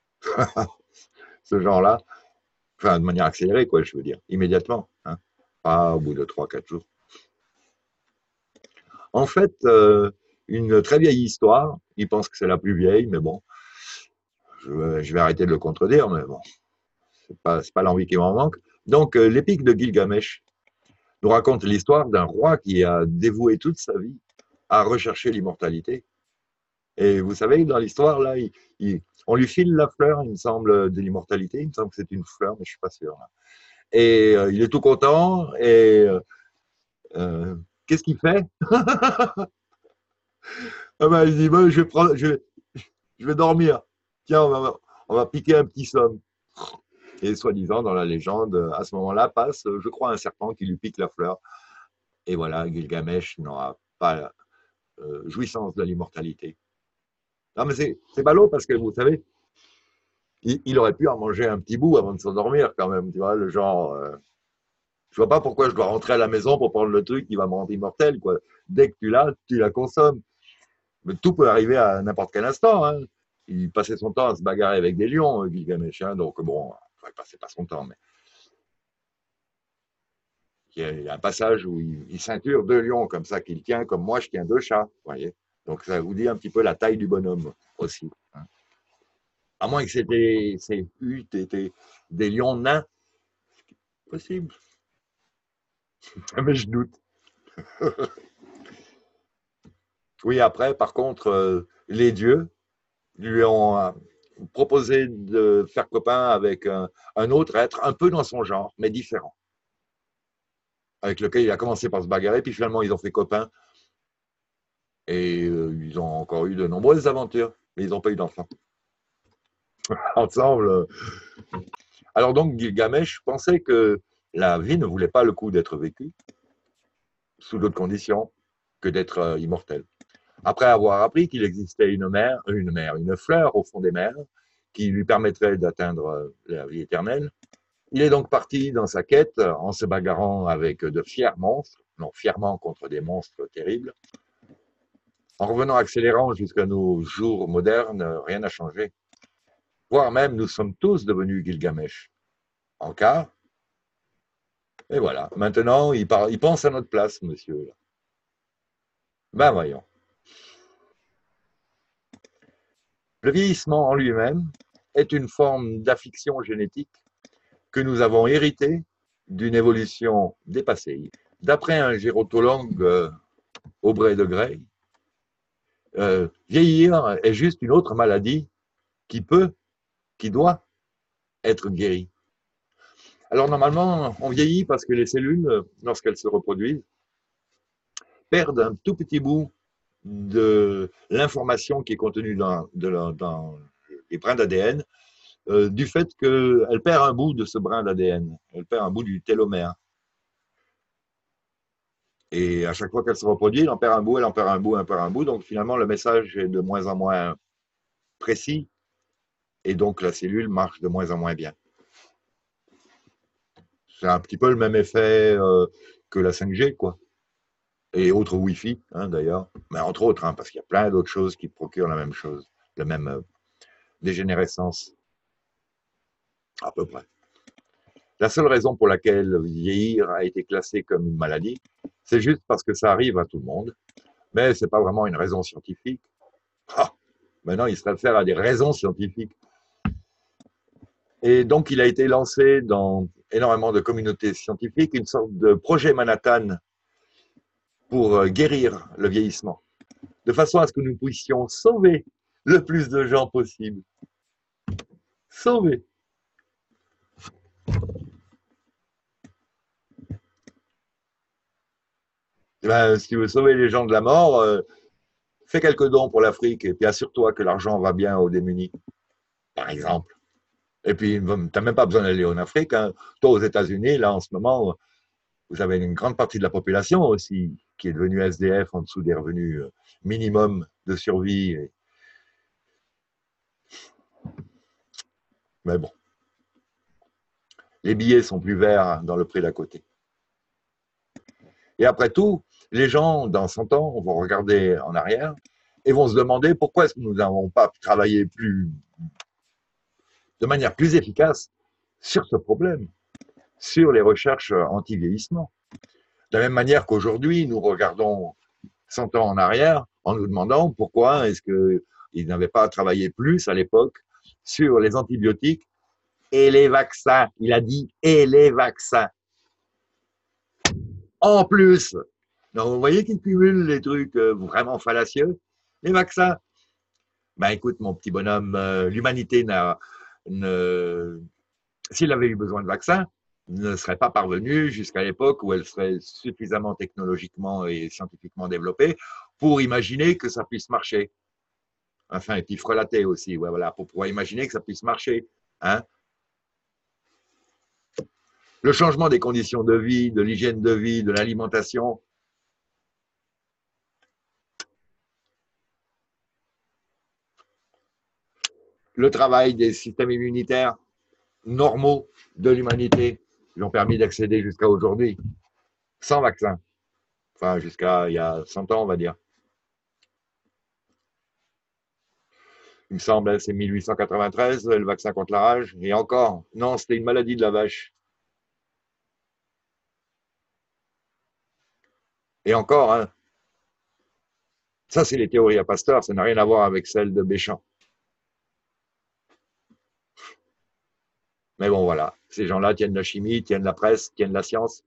Ce genre-là, enfin de manière accélérée, quoi, je veux dire, immédiatement, hein. Pas au bout de trois quatre jours. En fait, euh, une très vieille histoire, il pense que c'est la plus vieille, mais bon, je, je vais arrêter de le contredire, mais bon, c'est pas, c'est pas l'envie qui m'en manque. Donc, euh, l'épique de Gilgamesh nous raconte l'histoire d'un roi qui a dévoué toute sa vie à rechercher l'immortalité. Et vous savez, dans l'histoire, là, il, il, on lui file la fleur, il me semble, de l'immortalité. Il me semble que c'est une fleur, mais je ne suis pas sûr. Là. Et euh, il est tout content. Et euh, qu'est-ce qu'il fait? Ah ben, il dit, ben, je, vais prendre, je, vais, je vais dormir. Tiens, on va, on va piquer un petit somme. Et soi-disant, dans la légende, à ce moment-là, passe, je crois, un serpent qui lui pique la fleur. Et voilà, Gilgamesh n'aura pas euh, jouissance de l'immortalité. Non, mais c'est ballot parce que, vous savez, il, il, aurait pu en manger un petit bout avant de s'endormir quand même, tu vois, le genre... Euh, je vois pas pourquoi je dois rentrer à la maison pour prendre le truc qui va me rendre immortel, quoi. Dès que tu l'as, tu la consommes. Mais tout peut arriver à n'importe quel instant, hein. Il passait son temps à se bagarrer avec des lions, Gilgamesh, hein, donc bon, enfin, il passait pas son temps, mais... Il y a un passage où il, il ceinture deux lions comme ça qu'il tient, comme moi je tiens deux chats, vous voyez. Donc ça vous dit un petit peu la taille du bonhomme aussi. Hein. À moins que c'était ces huttes étaient des lions nains, possible. Mais je doute. Oui, après, par contre, euh, les dieux lui ont euh, proposé de faire copain avec un, un autre être un peu dans son genre, mais différent. Avec lequel il a commencé par se bagarrer, puis finalement ils ont fait copain. Et euh, ils ont encore eu de nombreuses aventures, mais ils n'ont pas eu d'enfants. Ensemble. euh. Alors donc, Gilgamesh pensait que la vie ne voulait pas le coup d'être vécue sous d'autres conditions que d'être euh, immortel. Après avoir appris qu'il existait une mer, une mer, une fleur au fond des mers qui lui permettrait d'atteindre euh, la vie éternelle, il est donc parti dans sa quête en se bagarrant avec de fiers monstres, non fièrement contre des monstres terribles. En revenant accélérant jusqu'à nos jours modernes, rien n'a changé. Voire même, nous sommes tous devenus Gilgamesh. En quart. Et voilà. Maintenant, il, par... il pense à notre place, monsieur. Ben voyons. Le vieillissement en lui-même est une forme d'affliction génétique que nous avons héritée d'une évolution dépassée. D'après un gérontologue euh, Aubrey de Grey, euh, vieillir est juste une autre maladie qui peut, qui doit être guérie. Alors normalement, on vieillit parce que les cellules, lorsqu'elles se reproduisent, perdent un tout petit bout de l'information qui est contenue dans, de, dans les brins d'A D N, euh, du fait qu'elle perd un bout de ce brin d'A D N, elle perd un bout du télomère. Et à chaque fois qu'elle se reproduit, elle en perd un bout, elle en perd un bout, elle en perd un bout. Donc finalement, le message est de moins en moins précis et donc la cellule marche de moins en moins bien. C'est un petit peu le même effet euh, que la cinq G, quoi. Et autres Wi-Fi, hein, d'ailleurs. Mais entre autres, hein, parce qu'il y a plein d'autres choses qui procurent la même chose, la même euh, dégénérescence, à peu près. La seule raison pour laquelle vieillir a été classé comme une maladie, c'est juste parce que ça arrive à tout le monde. Mais ce n'est pas vraiment une raison scientifique. Ah, maintenant, il se réfère à des raisons scientifiques. Et donc, il a été lancé dans énormément de communautés scientifiques, une sorte de projet Manhattan pour guérir le vieillissement, de façon à ce que nous puissions sauver le plus de gens possible. Sauver. Ben, si tu veux sauver les gens de la mort, euh, fais quelques dons pour l'Afrique et puis assure-toi que l'argent va bien aux démunis, par exemple. Et puis, tu n'as même pas besoin d'aller en Afrique. Hein. Toi, aux États-Unis, là, en ce moment, vous avez une grande partie de la population aussi qui est devenue S D F en dessous des revenus minimum de survie. Mais bon, les billets sont plus verts dans le prix d'à côté. Et après tout, les gens, dans cent ans, vont regarder en arrière et vont se demander pourquoi est-ce que nous n'avons pas travaillé plus, de manière plus efficace sur ce problème, sur les recherches anti-vieillissement. De la même manière qu'aujourd'hui, nous regardons cent ans en arrière en nous demandant pourquoi est-ce qu'ils n'avaient pas travaillé plus à l'époque sur les antibiotiques et les vaccins. Il a dit et les vaccins. En plus, donc vous voyez qu'il cumule les trucs vraiment fallacieux. Les vaccins. Ben écoute, mon petit bonhomme, euh, l'humanité n'a, ne, s'il avait eu besoin de vaccins, ne serait pas parvenue jusqu'à l'époque où elle serait suffisamment technologiquement et scientifiquement développée pour imaginer que ça puisse marcher. Enfin, et puis frelater aussi, ouais, voilà, pour pouvoir imaginer que ça puisse marcher. Hein. Le changement des conditions de vie, de l'hygiène de vie, de l'alimentation. Le travail des systèmes immunitaires normaux de l'humanité lui ont permis d'accéder jusqu'à aujourd'hui, sans vaccin. Enfin, jusqu'à il y a cent ans, on va dire. Il me semble, c'est mille huit cent quatre-vingt-treize, le vaccin contre la rage. Et encore, non, c'était une maladie de la vache. Et encore, hein, ça c'est les théories à Pasteur, ça n'a rien à voir avec celles de Béchamp. Mais bon, voilà, ces gens-là tiennent la chimie, tiennent la presse, tiennent la science.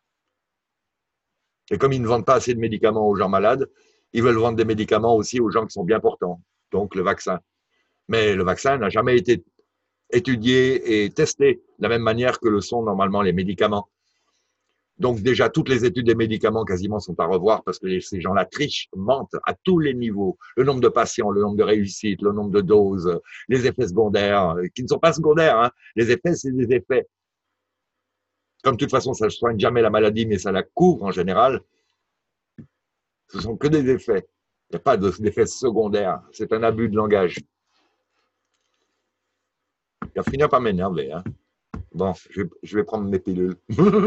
Et comme ils ne vendent pas assez de médicaments aux gens malades, ils veulent vendre des médicaments aussi aux gens qui sont bien portants. Donc le vaccin. Mais le vaccin n'a jamais été étudié et testé de la même manière que le sont normalement les médicaments. Donc déjà, toutes les études des médicaments quasiment sont à revoir parce que les, ces gens-là trichent, mentent à tous les niveaux. Le nombre de patients, le nombre de réussites, le nombre de doses, les effets secondaires, qui ne sont pas secondaires. Hein. Les effets, c'est des effets. Comme de toute façon, ça ne soigne jamais la maladie, mais ça la couvre en général. Ce sont que des effets. Il n'y a pas d'effets secondaires. C'est un abus de langage. Il va finir par m'énerver. Hein. Bon, je vais, je vais prendre mes pilules.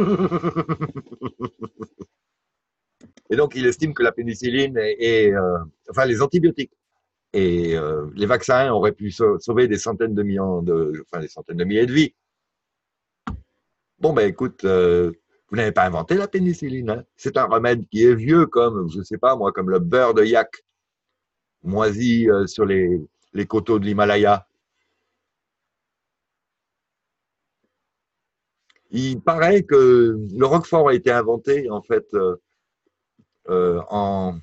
Et donc, il estime que la pénicilline et, euh, enfin, les antibiotiques et euh, les vaccins auraient pu sauver des centaines de millions de, enfin, des centaines de milliers de vies. Bon, ben, écoute, euh, vous n'avez pas inventé la pénicilline. Hein. C'est un remède qui est vieux comme, je sais pas moi, comme le beurre de yak moisi euh, sur les, les coteaux de l'Himalaya. Il paraît que le roquefort a été inventé, en fait, euh, euh, en,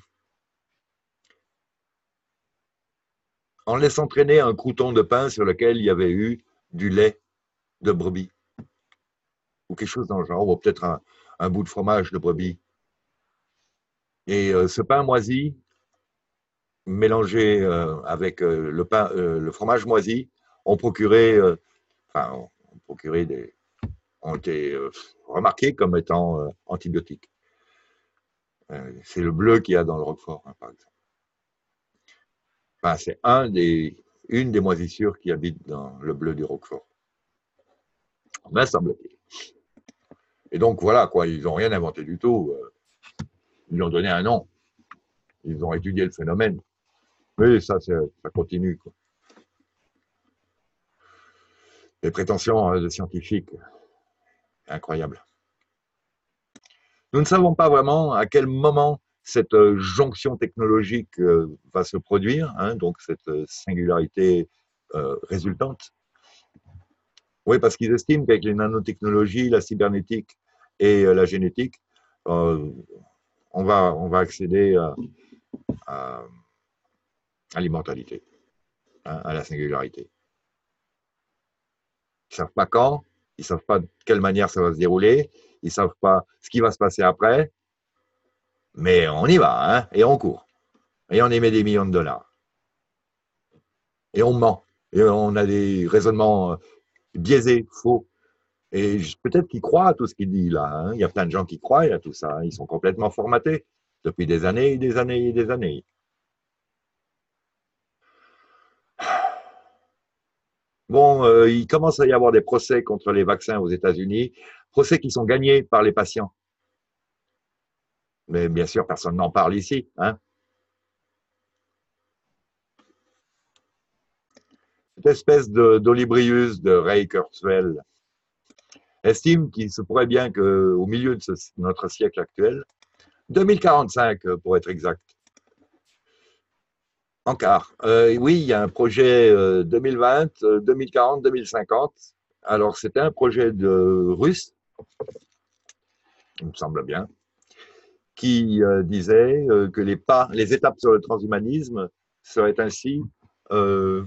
en laissant traîner un crouton de pain sur lequel il y avait eu du lait de brebis, ou quelque chose dans le genre, ou peut-être un, un bout de fromage de brebis. Et euh, ce pain moisi, mélangé euh, avec euh, le, pain, euh, le fromage moisi, ont procuré, euh, enfin, ont procuré des, ont été euh, remarqués comme étant euh, antibiotiques. Euh, c'est le bleu qu'il y a dans le roquefort, hein, par exemple. Enfin, c'est un des, une des moisissures qui habitent dans le bleu du roquefort. Me semble-t-il. Et donc voilà, quoi, ils n'ont rien inventé du tout. Ils lui ont donné un nom. Ils ont étudié le phénomène. Oui, ça, ça continue, quoi. Les prétentions de scientifiques, incroyables. Nous ne savons pas vraiment à quel moment cette jonction technologique va se produire, hein, donc cette singularité euh, résultante. Oui, parce qu'ils estiment qu'avec les nanotechnologies, la cybernétique et la génétique, euh, on, va, on va accéder à, à, à l'immortalité, hein, à la singularité. Ils ne savent pas quand, ils ne savent pas de quelle manière ça va se dérouler, ils ne savent pas ce qui va se passer après, mais on y va, hein, et on court. Et on y met des millions de dollars. Et on ment. Et on a des raisonnements biaisés, faux. Et peut-être qu'ils croient à tout ce qu'il dit là. Hein. Il y a plein de gens qui croient à tout ça. Ils sont complètement formatés depuis des années et des années et des années. Bon, euh, il commence à y avoir des procès contre les vaccins aux États-Unis, procès qui sont gagnés par les patients. Mais bien sûr, personne n'en parle ici. Hein. Cette espèce d'Olibrius de, de Ray Kurzweil estime qu'il se pourrait bien qu'au milieu de ce, notre siècle actuel, deux mille quarante-cinq pour être exact, en quart. Euh, oui, il y a un projet euh, deux mille vingt, deux mille quarante, deux mille cinquante. Alors, c'était un projet de russe, il me semble bien, qui euh, disait euh, que les pas, les étapes sur le transhumanisme seraient ainsi euh,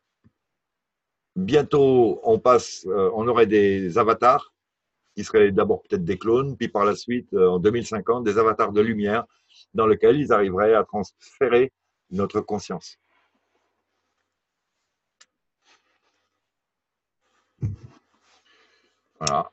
bientôt on passe, euh, on aurait des avatars qui seraient d'abord peut-être des clones, puis par la suite, euh, en deux mille cinquante, des avatars de lumière dans lesquels ils arriveraient à transférer notre conscience. Voilà.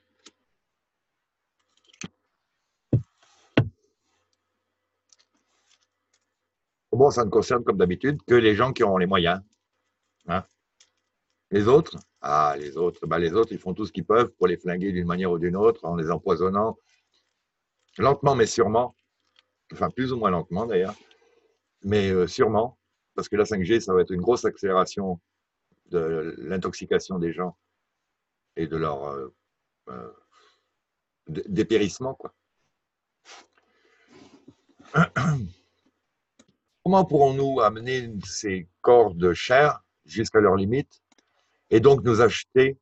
Bon, ça ne concerne comme d'habitude que les gens qui ont les moyens. Hein. Les autres, ah, les autres, bah, les autres, ils font tout ce qu'ils peuvent pour les flinguer d'une manière ou d'une autre, en les empoisonnant, lentement mais sûrement, enfin plus ou moins lentement d'ailleurs, mais euh, sûrement, parce que la cinq G, ça va être une grosse accélération de l'intoxication des gens et de leur euh, euh, dépérissement, quoi. Comment pourrons-nous amener ces corps de chair jusqu'à leurs limites et donc nous acheter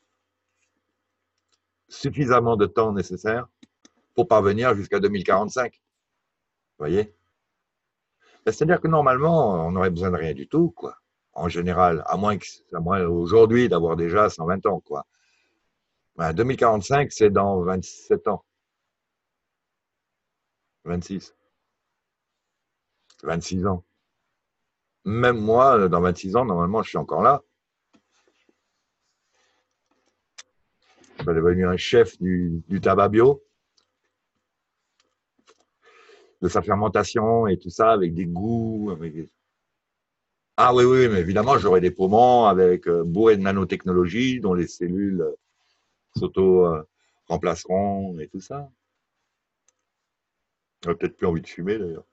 suffisamment de temps nécessaire pour parvenir jusqu'à deux mille quarante-cinq? Vous voyez? C'est-à-dire que normalement, on n'aurait besoin de rien du tout, quoi. En général, à moins, que, à moins aujourd'hui d'avoir déjà cent vingt ans, quoi. Ben, deux mille quarante-cinq, c'est dans vingt-sept ans. vingt-six. vingt-six ans. Même moi, dans vingt-six ans, normalement, je suis encore là. Je suis devenu un chef du, du tabac bio, de sa fermentation et tout ça, avec des goûts. Avec des... Ah oui, oui, mais évidemment, j'aurai des poumons avec euh, bourrés de nanotechnologie, dont les cellules euh, s'auto-remplaceront et tout ça. J'aurais peut-être plus envie de fumer, d'ailleurs.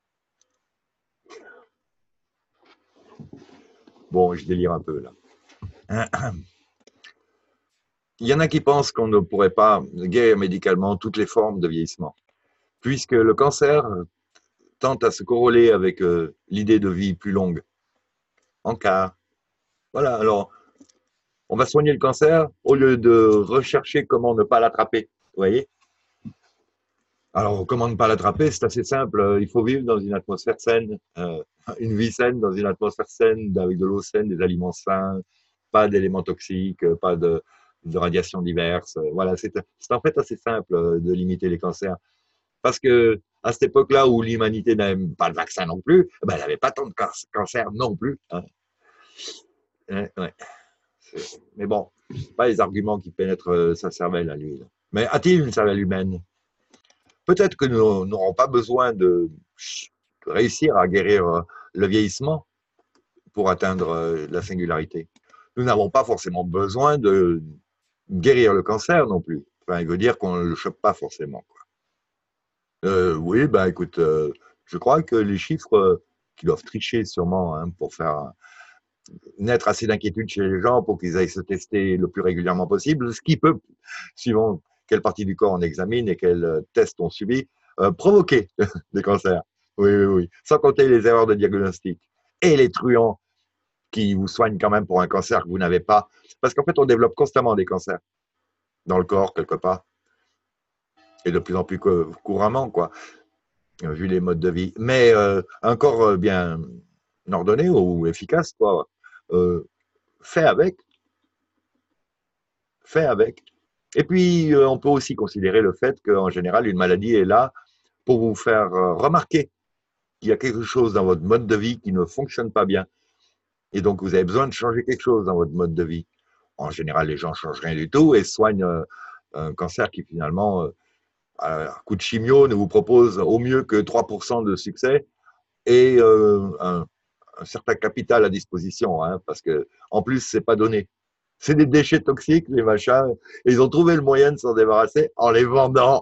Bon, je délire un peu, là. Il y en a qui pensent qu'on ne pourrait pas guérir médicalement toutes les formes de vieillissement, puisque le cancer tente à se corréler avec euh, l'idée de vie plus longue. En cas. Voilà, alors, on va soigner le cancer au lieu de rechercher comment ne pas l'attraper. Vous voyez? Alors, comment ne pas l'attraper? C'est assez simple. Il faut vivre dans une atmosphère saine, euh, une vie saine dans une atmosphère saine, avec de l'eau saine, des aliments sains, pas d'éléments toxiques, pas de, de radiations diverses. Voilà, c'est en fait assez simple de limiter les cancers. Parce que à cette époque-là où l'humanité n'avait pas de vaccin non plus, ben, elle n'avait pas tant de cancer non plus. Hein. Ouais, ouais. Mais bon, pas les arguments qui pénètrent sa cervelle à lui. Mais a-t-il une cervelle humaine? Peut-être que nous n'aurons pas besoin de réussir à guérir le vieillissement pour atteindre la singularité. Nous n'avons pas forcément besoin de guérir le cancer non plus. Enfin, il veut dire qu'on ne le chope pas forcément. Quoi. Euh, oui, ben écoute, euh, je crois que les chiffres euh, qui doivent tricher sûrement hein, pour faire naître assez d'inquiétude chez les gens pour qu'ils aillent se tester le plus régulièrement possible, ce qui peut, suivant quelle partie du corps on examine et quels tests on subit, euh, provoquer des cancers. Oui, oui, oui. Sans compter les erreurs de diagnostic et les truands qui vous soignent quand même pour un cancer que vous n'avez pas. Parce qu'en fait, on développe constamment des cancers dans le corps, quelque part, et de plus en plus couramment, quoi, vu les modes de vie. Mais euh, un corps bien ordonné ou efficace, quoi, euh, fait avec, fait avec. Et puis, euh, on peut aussi considérer le fait qu'en général, une maladie est là pour vous faire euh, remarquer qu'il y a quelque chose dans votre mode de vie qui ne fonctionne pas bien. Et donc, vous avez besoin de changer quelque chose dans votre mode de vie. En général, les gens ne changent rien du tout et soignent euh, un cancer qui, finalement, euh, à coup de chimio, ne vous propose au mieux que trois pour cent de succès et euh, un, un certain capital à disposition, hein, parce que en plus, c'est pas donné. C'est des déchets toxiques, les machins, et ils ont trouvé le moyen de s'en débarrasser en les vendant.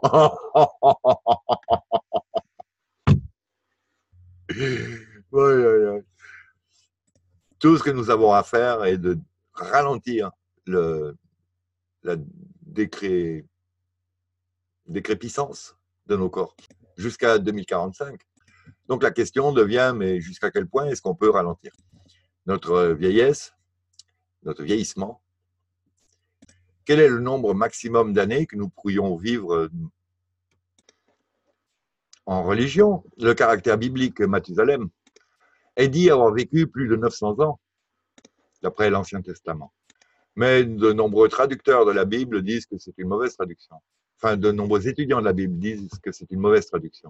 Ouais, ouais, ouais. Tout ce que nous avons à faire est de ralentir le, la décré, décrépissance de nos corps jusqu'à deux mille quarante-cinq. Donc la question devient, mais jusqu'à quel point est-ce qu'on peut ralentir notre vieillesse, notre vieillissement? Quel est le nombre maximum d'années que nous pourrions vivre en religion? Le caractère biblique Mathusalem est dit avoir vécu plus de neuf cents ans, d'après l'Ancien Testament. Mais de nombreux traducteurs de la Bible disent que c'est une mauvaise traduction. Enfin, de nombreux étudiants de la Bible disent que c'est une mauvaise traduction.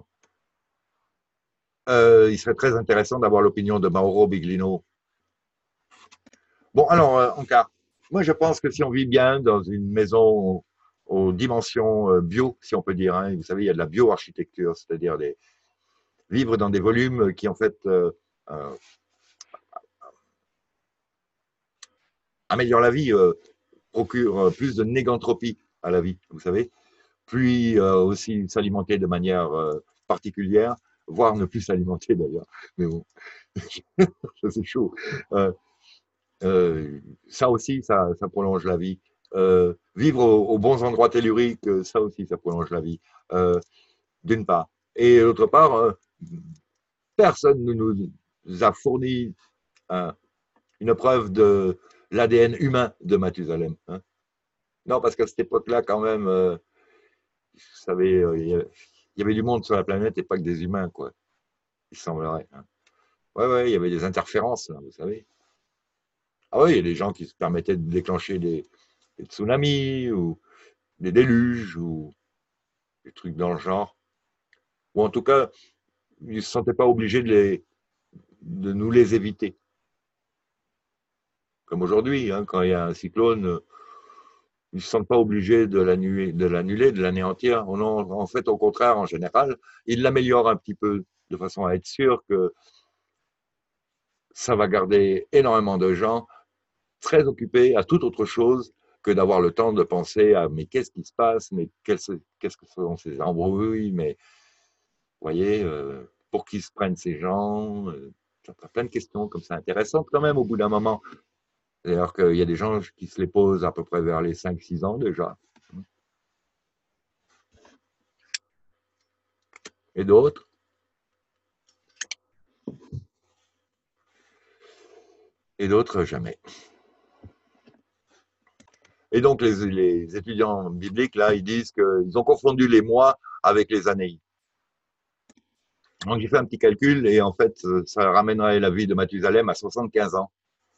Euh, il serait très intéressant d'avoir l'opinion de Mauro Biglino. Bon, alors, euh, Ankar, moi je pense que si on vit bien dans une maison aux, aux dimensions euh, bio, si on peut dire, hein, vous savez, il y a de la bio-architecture, c'est-à-dire des, vivre dans des volumes qui en fait euh, euh, améliorent la vie, euh, procurent plus de négantropie à la vie, vous savez, puis euh, aussi s'alimenter de manière euh, particulière, voire ne plus s'alimenter d'ailleurs, mais bon, ça c'est chaud. Euh, euh, ça aussi, ça, ça prolonge la vie. Euh, vivre aux, aux bons endroits telluriques, ça aussi, ça prolonge la vie, euh, d'une part. Et d'autre part, euh, personne ne nous a fourni un, une preuve de l'A D N humain de Mathusalem. Hein. Non, parce qu'à cette époque-là, quand même, euh, vous savez, euh, il y avait du monde sur la planète et pas que des humains, quoi. Il semblerait. Hein. Ouais, ouais, il y avait des interférences, là, vous savez. Ah oui, il y a des gens qui se permettaient de déclencher des, des tsunamis ou des déluges ou des trucs dans le genre. ou en tout cas, ils ne se sentaient pas obligés de, les, de nous les éviter. Comme aujourd'hui, hein, quand il y a un cyclone, ils ne se sentent pas obligés de l'annuler, de l'annuler, de l'anéantir. En fait, au contraire, en général, ils l'améliorent un petit peu de façon à être sûr que ça va garder énormément de gens très occupés à toute autre chose que d'avoir le temps de penser à mais qu'est-ce qui se passe, mais qu'est-ce que sont ces embrouilles, mais vous voyez, euh, pour qui se prennent ces gens, euh, plein de questions comme ça intéressantes quand même au bout d'un moment. D'ailleurs qu'il y a des gens qui se les posent à peu près vers les cinq six ans déjà. Et d'autres? Et d'autres, jamais. Et donc, les, les étudiants bibliques, là, ils disent qu'ils ont confondu les mois avec les années. Donc, j'ai fait un petit calcul et en fait, ça ramènerait la vie de Mathusalem à soixante-quinze ans.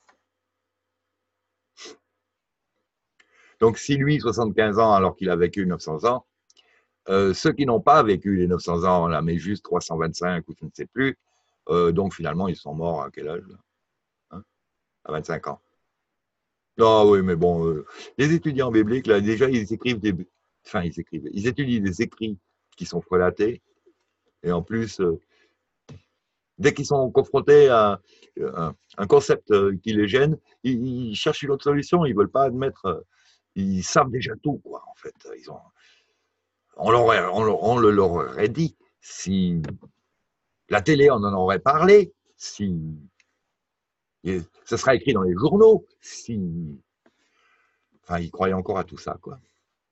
Donc, si lui, soixante-quinze ans, alors qu'il a vécu neuf cents ans, euh, ceux qui n'ont pas vécu les neuf cents ans, là, mais juste trois cent vingt-cinq ou je ne sais plus, euh, donc finalement, ils sont morts à quel âge là, hein, à vingt-cinq ans. Ah oui, mais bon, euh, les étudiants bibliques, là, déjà, ils écrivent des... Enfin, ils écrivent, ils étudient des écrits qui sont frelatés, et en plus, euh, dès qu'ils sont confrontés à un, un concept qui les gêne, ils, ils cherchent une autre solution, ils ne veulent pas admettre, ils savent déjà tout, quoi, en fait. Ils ont, on, leur, on, leur, on le leur aurait dit, si la télé, on en aurait parlé, si ça sera écrit dans les journaux, si... Enfin, ils croyaient encore à tout ça, quoi.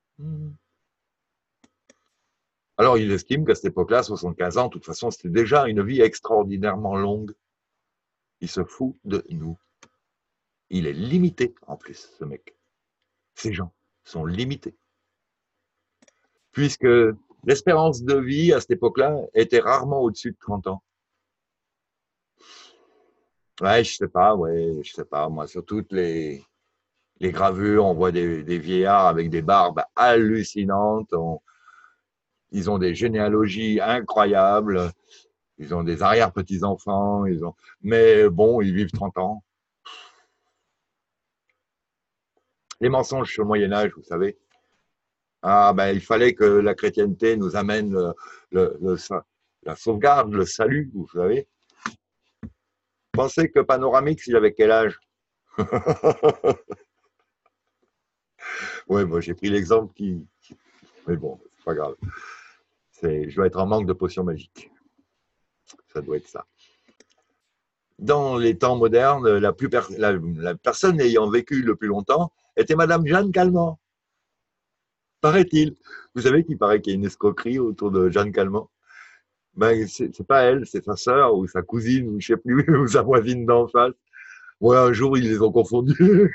Alors, il estime qu'à cette époque-là, soixante-quinze ans, de toute façon, c'était déjà une vie extraordinairement longue. Il se fout de nous. Il est limité, en plus, ce mec. Ces gens sont limités. Puisque l'espérance de vie, à cette époque-là, était rarement au-dessus de trente ans. Ouais, je sais pas, ouais, je sais pas. Moi, sur toutes les, les gravures, on voit des, des vieillards avec des barbes hallucinantes. On, ils ont des généalogies incroyables. Ils ont des arrière-petits-enfants. Ils ont... Mais bon, ils vivent trente ans. Les mensonges sur le Moyen-Âge, vous savez. Ah, ben, il fallait que la chrétienté nous amène le, le, le, la sauvegarde, le salut, vous savez. Pensez que Panoramix, il avait quel âge? Oui, moi j'ai pris l'exemple qui... Mais bon, c'est pas grave. Je dois être en manque de potions magiques. Ça doit être ça. Dans les temps modernes, la, plus per... la, la personne ayant vécu le plus longtemps était Madame Jeanne Calment. Paraît-il. Vous savez qu'il paraît qu'il y a une escroquerie autour de Jeanne Calment. Ben, c'est pas elle, c'est sa sœur ou sa cousine ou je sais plus, ou sa voisine d'en face. Ouais, un jour, ils les ont confondus.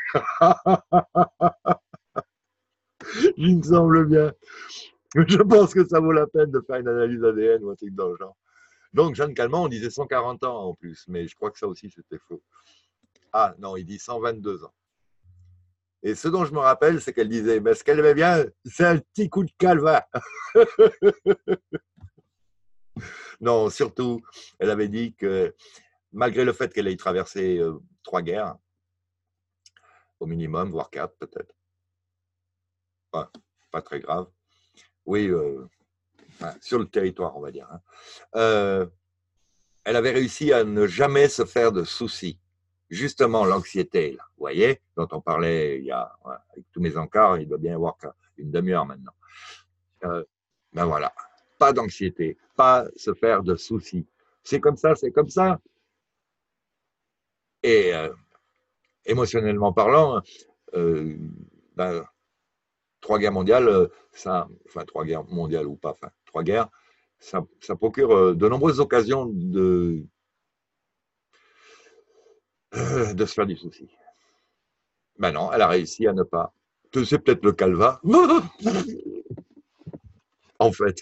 Il me semble bien. Je pense que ça vaut la peine de faire une analyse A D N ou un truc dans le genre. Donc, Jeanne Calment, on disait cent quarante ans en plus, mais je crois que ça aussi, c'était faux. Ah, non, il dit cent vingt-deux ans. Et ce dont je me rappelle, c'est qu'elle disait, ben, ce qu'elle aimait bien, c'est un petit coup de calva. Non, surtout, elle avait dit que malgré le fait qu'elle ait traversé euh, trois guerres, au minimum, voire quatre peut-être, pas, pas très grave, oui, euh, enfin, sur le territoire, on va dire, hein. euh, elle avait réussi à ne jamais se faire de soucis. Justement, l'anxiété, là, vous voyez, dont on parlait il y a, ouais, avec tous mes encarts, il doit bien y avoir une demi-heure maintenant. Euh, ben voilà, pas d'anxiété, pas se faire de soucis. C'est comme ça, c'est comme ça. Et euh, émotionnellement parlant, euh, ben, trois guerres mondiales, ça, enfin trois guerres mondiales ou pas, enfin trois guerres, ça, ça procure de nombreuses occasions de, de se faire du souci. Ben non, elle a réussi à ne pas. C'est peut-être le calva. En fait.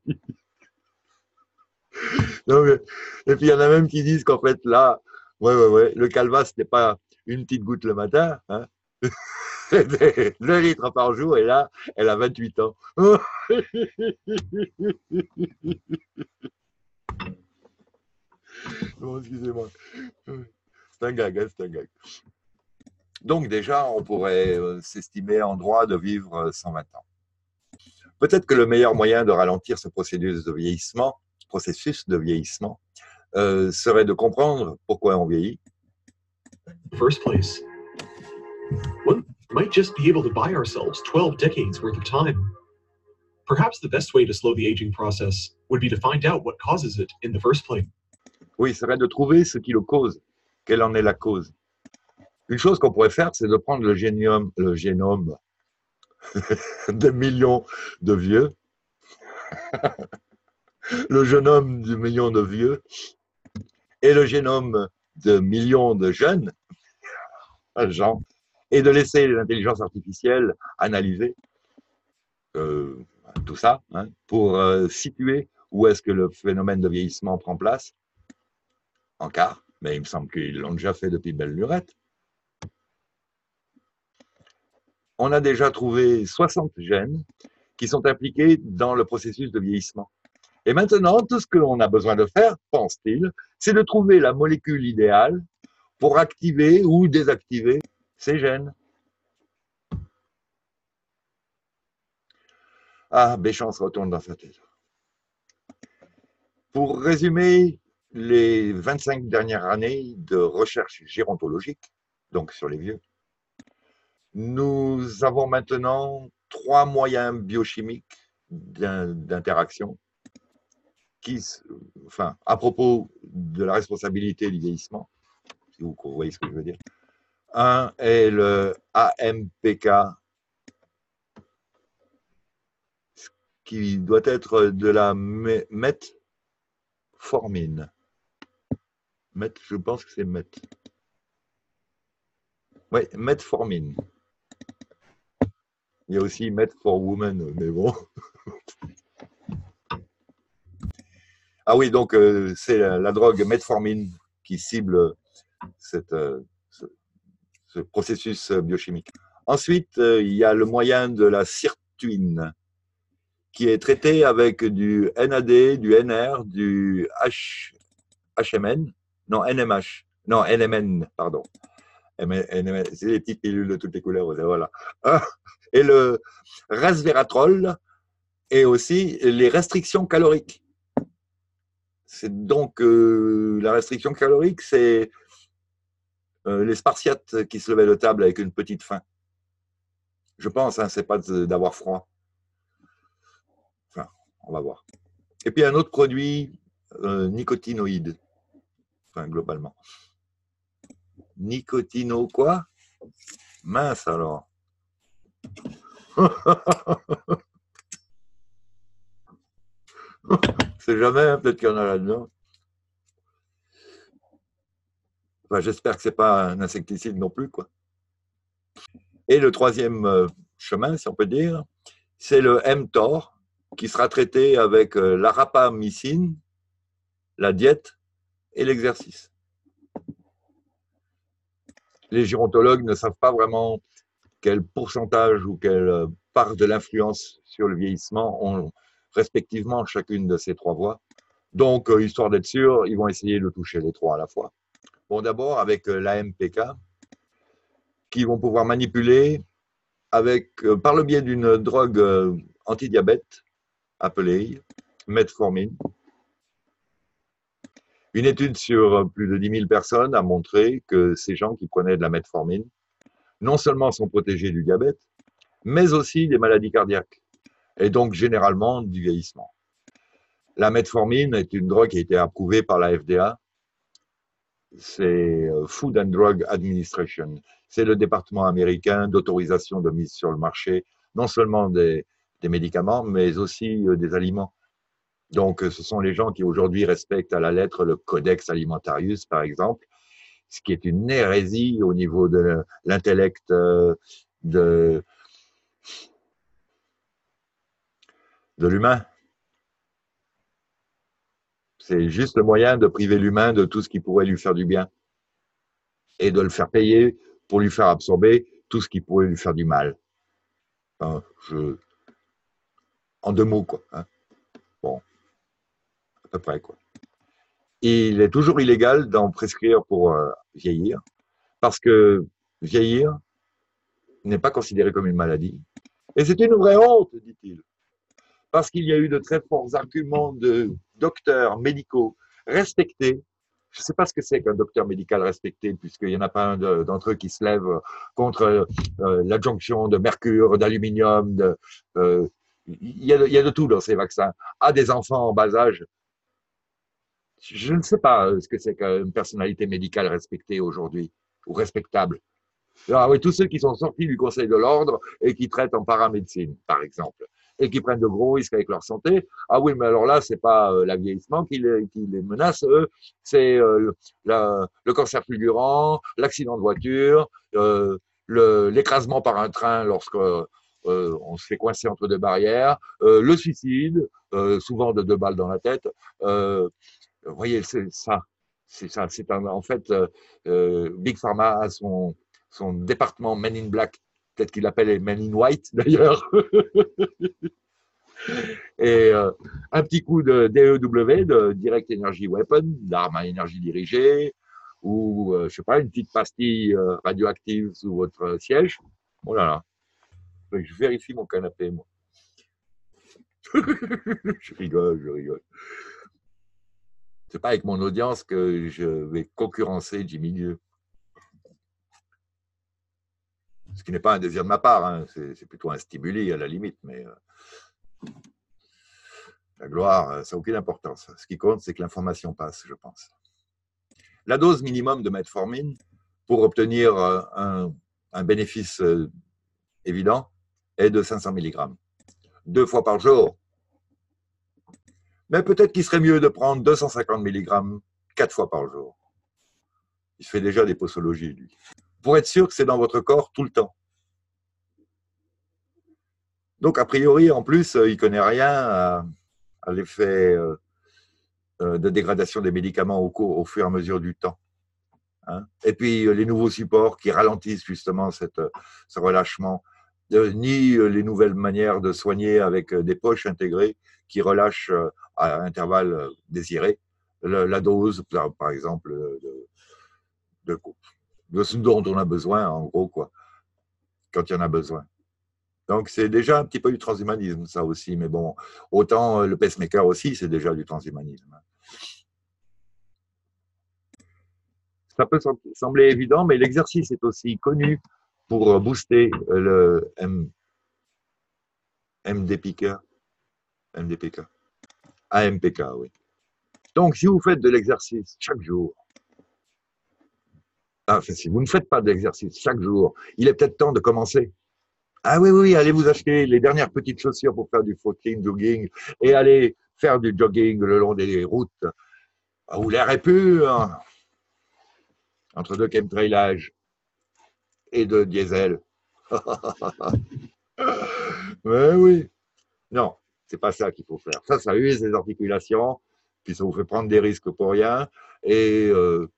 Non, mais... Et puis il y en a même qui disent qu'en fait là, ouais, ouais, ouais, le calva, c'était pas une petite goutte le matin, hein. C'était deux litres par jour et là, elle a vingt-huit ans. pardon, excusez-moi. C'est un gag, hein, c'est un gag. Donc déjà, on pourrait euh, s'estimer en droit de vivre euh, cent vingt ans. Peut-être que le meilleur moyen de ralentir ce processus de vieillissement, processus de vieillissement euh, serait de comprendre pourquoi on vieillit. First place. One might just be able to buy ourselves twelve decades worth of time. Perhaps the best way to slow the aging process would be to find out what causes it in the first place. Oui, ce serait de trouver ce qui le cause, quelle en est la cause. Une chose qu'on pourrait faire, c'est de prendre le génome, le génome de millions de vieux, le génome de millions de vieux et le génome de millions de jeunes gens, et de laisser l'intelligence artificielle analyser euh, tout ça hein, pour euh, situer où est-ce que le phénomène de vieillissement prend place en quart, mais il me semble qu'ils l'ont déjà fait depuis belle lurette. On a déjà trouvé soixante gènes qui sont impliqués dans le processus de vieillissement. Et maintenant, tout ce que l'on a besoin de faire, pense-t-il, c'est de trouver la molécule idéale pour activer ou désactiver ces gènes. Ah, Béchamp se retourne dans sa tête. Pour résumer les vingt-cinq dernières années de recherche gérontologique, donc sur les vieux, nous avons maintenant trois moyens biochimiques d'interaction qui, enfin, à propos de la responsabilité du vieillissement, si vous voyez ce que je veux dire. Un est le A M P K, qui doit être de la metformine. Met, je pense que c'est met. Oui, metformine. Il y a aussi Met for Women, mais bon. Ah oui, donc euh, c'est la, la drogue metformine qui cible cette, euh, ce, ce processus biochimique. Ensuite, euh, il y a le moyen de la sirtuine, qui est traité avec du N A D, du N R, du H, HMN, non, N M H, non, N M N, pardon. C'est les petites pilules de toutes les couleurs, voilà. Et le resveratrol, et aussi les restrictions caloriques. C'est donc euh, la restriction calorique, c'est euh, les Spartiates qui se levaient de table avec une petite faim. Je pense, hein, c'est pas d'avoir froid. Enfin, on va voir. Et puis un autre produit euh, nicotinoïde, enfin globalement. Nicotino quoi? Mince alors. C'est jamais, hein, peut-être qu'il y en a là-dedans. Enfin, j'espère que c'est pas un insecticide non plus, quoi. Et le troisième euh, chemin, si on peut dire, c'est le mTOR, qui sera traité avec euh, la rapamycine, la diète et l'exercice. Les gérontologues ne savent pas vraiment quel pourcentage ou quelle part de l'influence sur le vieillissement ont respectivement chacune de ces trois voies. Donc, euh, histoire d'être sûr, ils vont essayer de toucher les trois à la fois. Bon, d'abord avec euh, l'A M P K, qui vont pouvoir manipuler avec, euh, par le biais d'une drogue euh, antidiabète appelée metformine. Une étude sur plus de dix mille personnes a montré que ces gens qui prenaient de la metformine, non seulement sont protégés du diabète, mais aussi des maladies cardiaques, et donc généralement du vieillissement. La metformine est une drogue qui a été approuvée par la F D A, c'est Food and Drug Administration, c'est le département américain d'autorisation de mise sur le marché, non seulement des, des médicaments, mais aussi des aliments. Donc, ce sont les gens qui aujourd'hui respectent à la lettre le Codex Alimentarius, par exemple, ce qui est une hérésie au niveau de l'intellect de, de l'humain. C'est juste le moyen de priver l'humain de tout ce qui pourrait lui faire du bien et de le faire payer pour lui faire absorber tout ce qui pourrait lui faire du mal. Enfin, je... En deux mots, quoi. Hein. Bon, à peu près, quoi. il est toujours illégal d'en prescrire pour euh, vieillir, parce que vieillir n'est pas considéré comme une maladie. Et c'est une vraie honte, dit-il, parce qu'il y a eu de très forts arguments de docteurs médicaux respectés. Je ne sais pas ce que c'est qu'un docteur médical respecté, puisqu'il n'y en a pas un d'entre eux qui se lève contre euh, l'adjonction de mercure, d'aluminium, de, euh, il, y a de, il y a de tout dans ces vaccins, à des enfants en bas âge. Je ne sais pas ce que c'est qu'une personnalité médicale respectée aujourd'hui, ou respectable. Ah oui, tous ceux qui sont sortis du Conseil de l'Ordre et qui traitent en paramédecine, par exemple, et qui prennent de gros risques avec leur santé. Ah oui, mais alors là, c'est pas euh, l'avieillissement qui les, qui les menace, eux, c'est euh, le, le cancer fulgurant, l'accident de voiture, euh, l'écrasement par un train lorsque euh, on se fait coincer entre deux barrières, euh, le suicide, euh, souvent de deux balles dans la tête. Euh, vous voyez, c'est ça. C'est ça. C'est en fait, euh, Big Pharma a son son département Men in Black, peut-être qu'il l'appelle Men in White d'ailleurs. Et euh, un petit coup de D E W, de Direct Energy Weapon, d'armes à énergie dirigée, ou euh, je sais pas, une petite pastille euh, radioactive sous votre siège. Oh là là. Je vérifie mon canapé, moi. Je rigole, je rigole. C'est pas avec mon audience que je vais concurrencer Jimmy Dieu. Ce qui n'est pas un désir de ma part, hein. C'est plutôt un stimuli à la limite, mais euh, la gloire, ça n'a aucune importance. Ce qui compte, c'est que l'information passe, je pense. La dose minimum de metformine pour obtenir un, un bénéfice euh, évident est de cinq cents milligrammes, deux fois par jour. Mais peut-être qu'il serait mieux de prendre deux cent cinquante milligrammes quatre fois par jour. Il fait déjà des posologies, lui. Pour être sûr que c'est dans votre corps tout le temps. Donc, a priori, en plus, il ne connaît rien à, à l'effet euh, de dégradation des médicaments au, cours, au fur et à mesure du temps. Hein. Et puis, les nouveaux supports qui ralentissent justement cette, ce relâchement, euh, ni les nouvelles manières de soigner avec des poches intégrées qui relâchent à intervalles désirés la, la dose, par exemple, de, de, de ce dont on a besoin, en gros, quoi, quand il y en a besoin. Donc, c'est déjà un petit peu du transhumanisme, ça aussi. Mais bon, autant le pacemaker aussi, c'est déjà du transhumanisme. Ça peut sembler évident, mais l'exercice est aussi connu pour booster le M... MDPK. MDPK. A M P K, oui. Donc, si vous faites de l'exercice chaque jour, enfin, si vous ne faites pas d'exercice chaque jour, il est peut-être temps de commencer. Ah oui, oui, allez vous acheter les dernières petites chaussures pour faire du footing, jogging, et allez faire du jogging le long des routes où l'air est pur, entre deux chemtrailages et de diesel. Mais oui. Non, c'est pas ça qu'il faut faire. Ça, ça use les articulations, puis ça vous fait prendre des risques pour rien. Et, euh,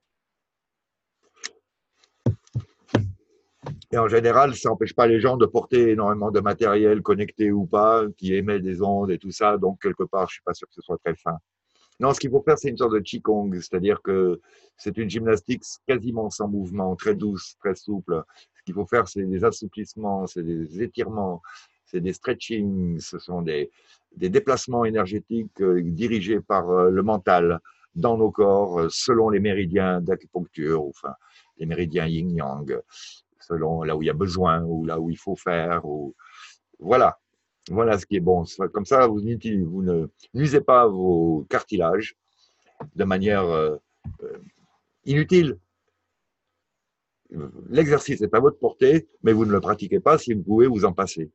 et en général, ça n'empêche pas les gens de porter énormément de matériel connecté ou pas, qui émet des ondes et tout ça. Donc, quelque part, je ne suis pas sûr que ce soit très fin. Non, ce qu'il faut faire, c'est une sorte de Qigong, c'est-à-dire que c'est une gymnastique quasiment sans mouvement, très douce, très souple. Ce qu'il faut faire, c'est des assouplissements, c'est des étirements, c'est des stretchings, ce sont des, des déplacements énergétiques dirigés par le mental dans nos corps, selon les méridiens d'acupuncture, enfin, les méridiens yin-yang, selon là où il y a besoin, ou là où il faut faire, ou... voilà. Voilà ce qui est bon. Comme ça, vous, vous ne n'usez pas vos cartilages de manière euh, inutile. L'exercice est à votre portée, mais vous ne le pratiquez pas si vous pouvez vous en passer.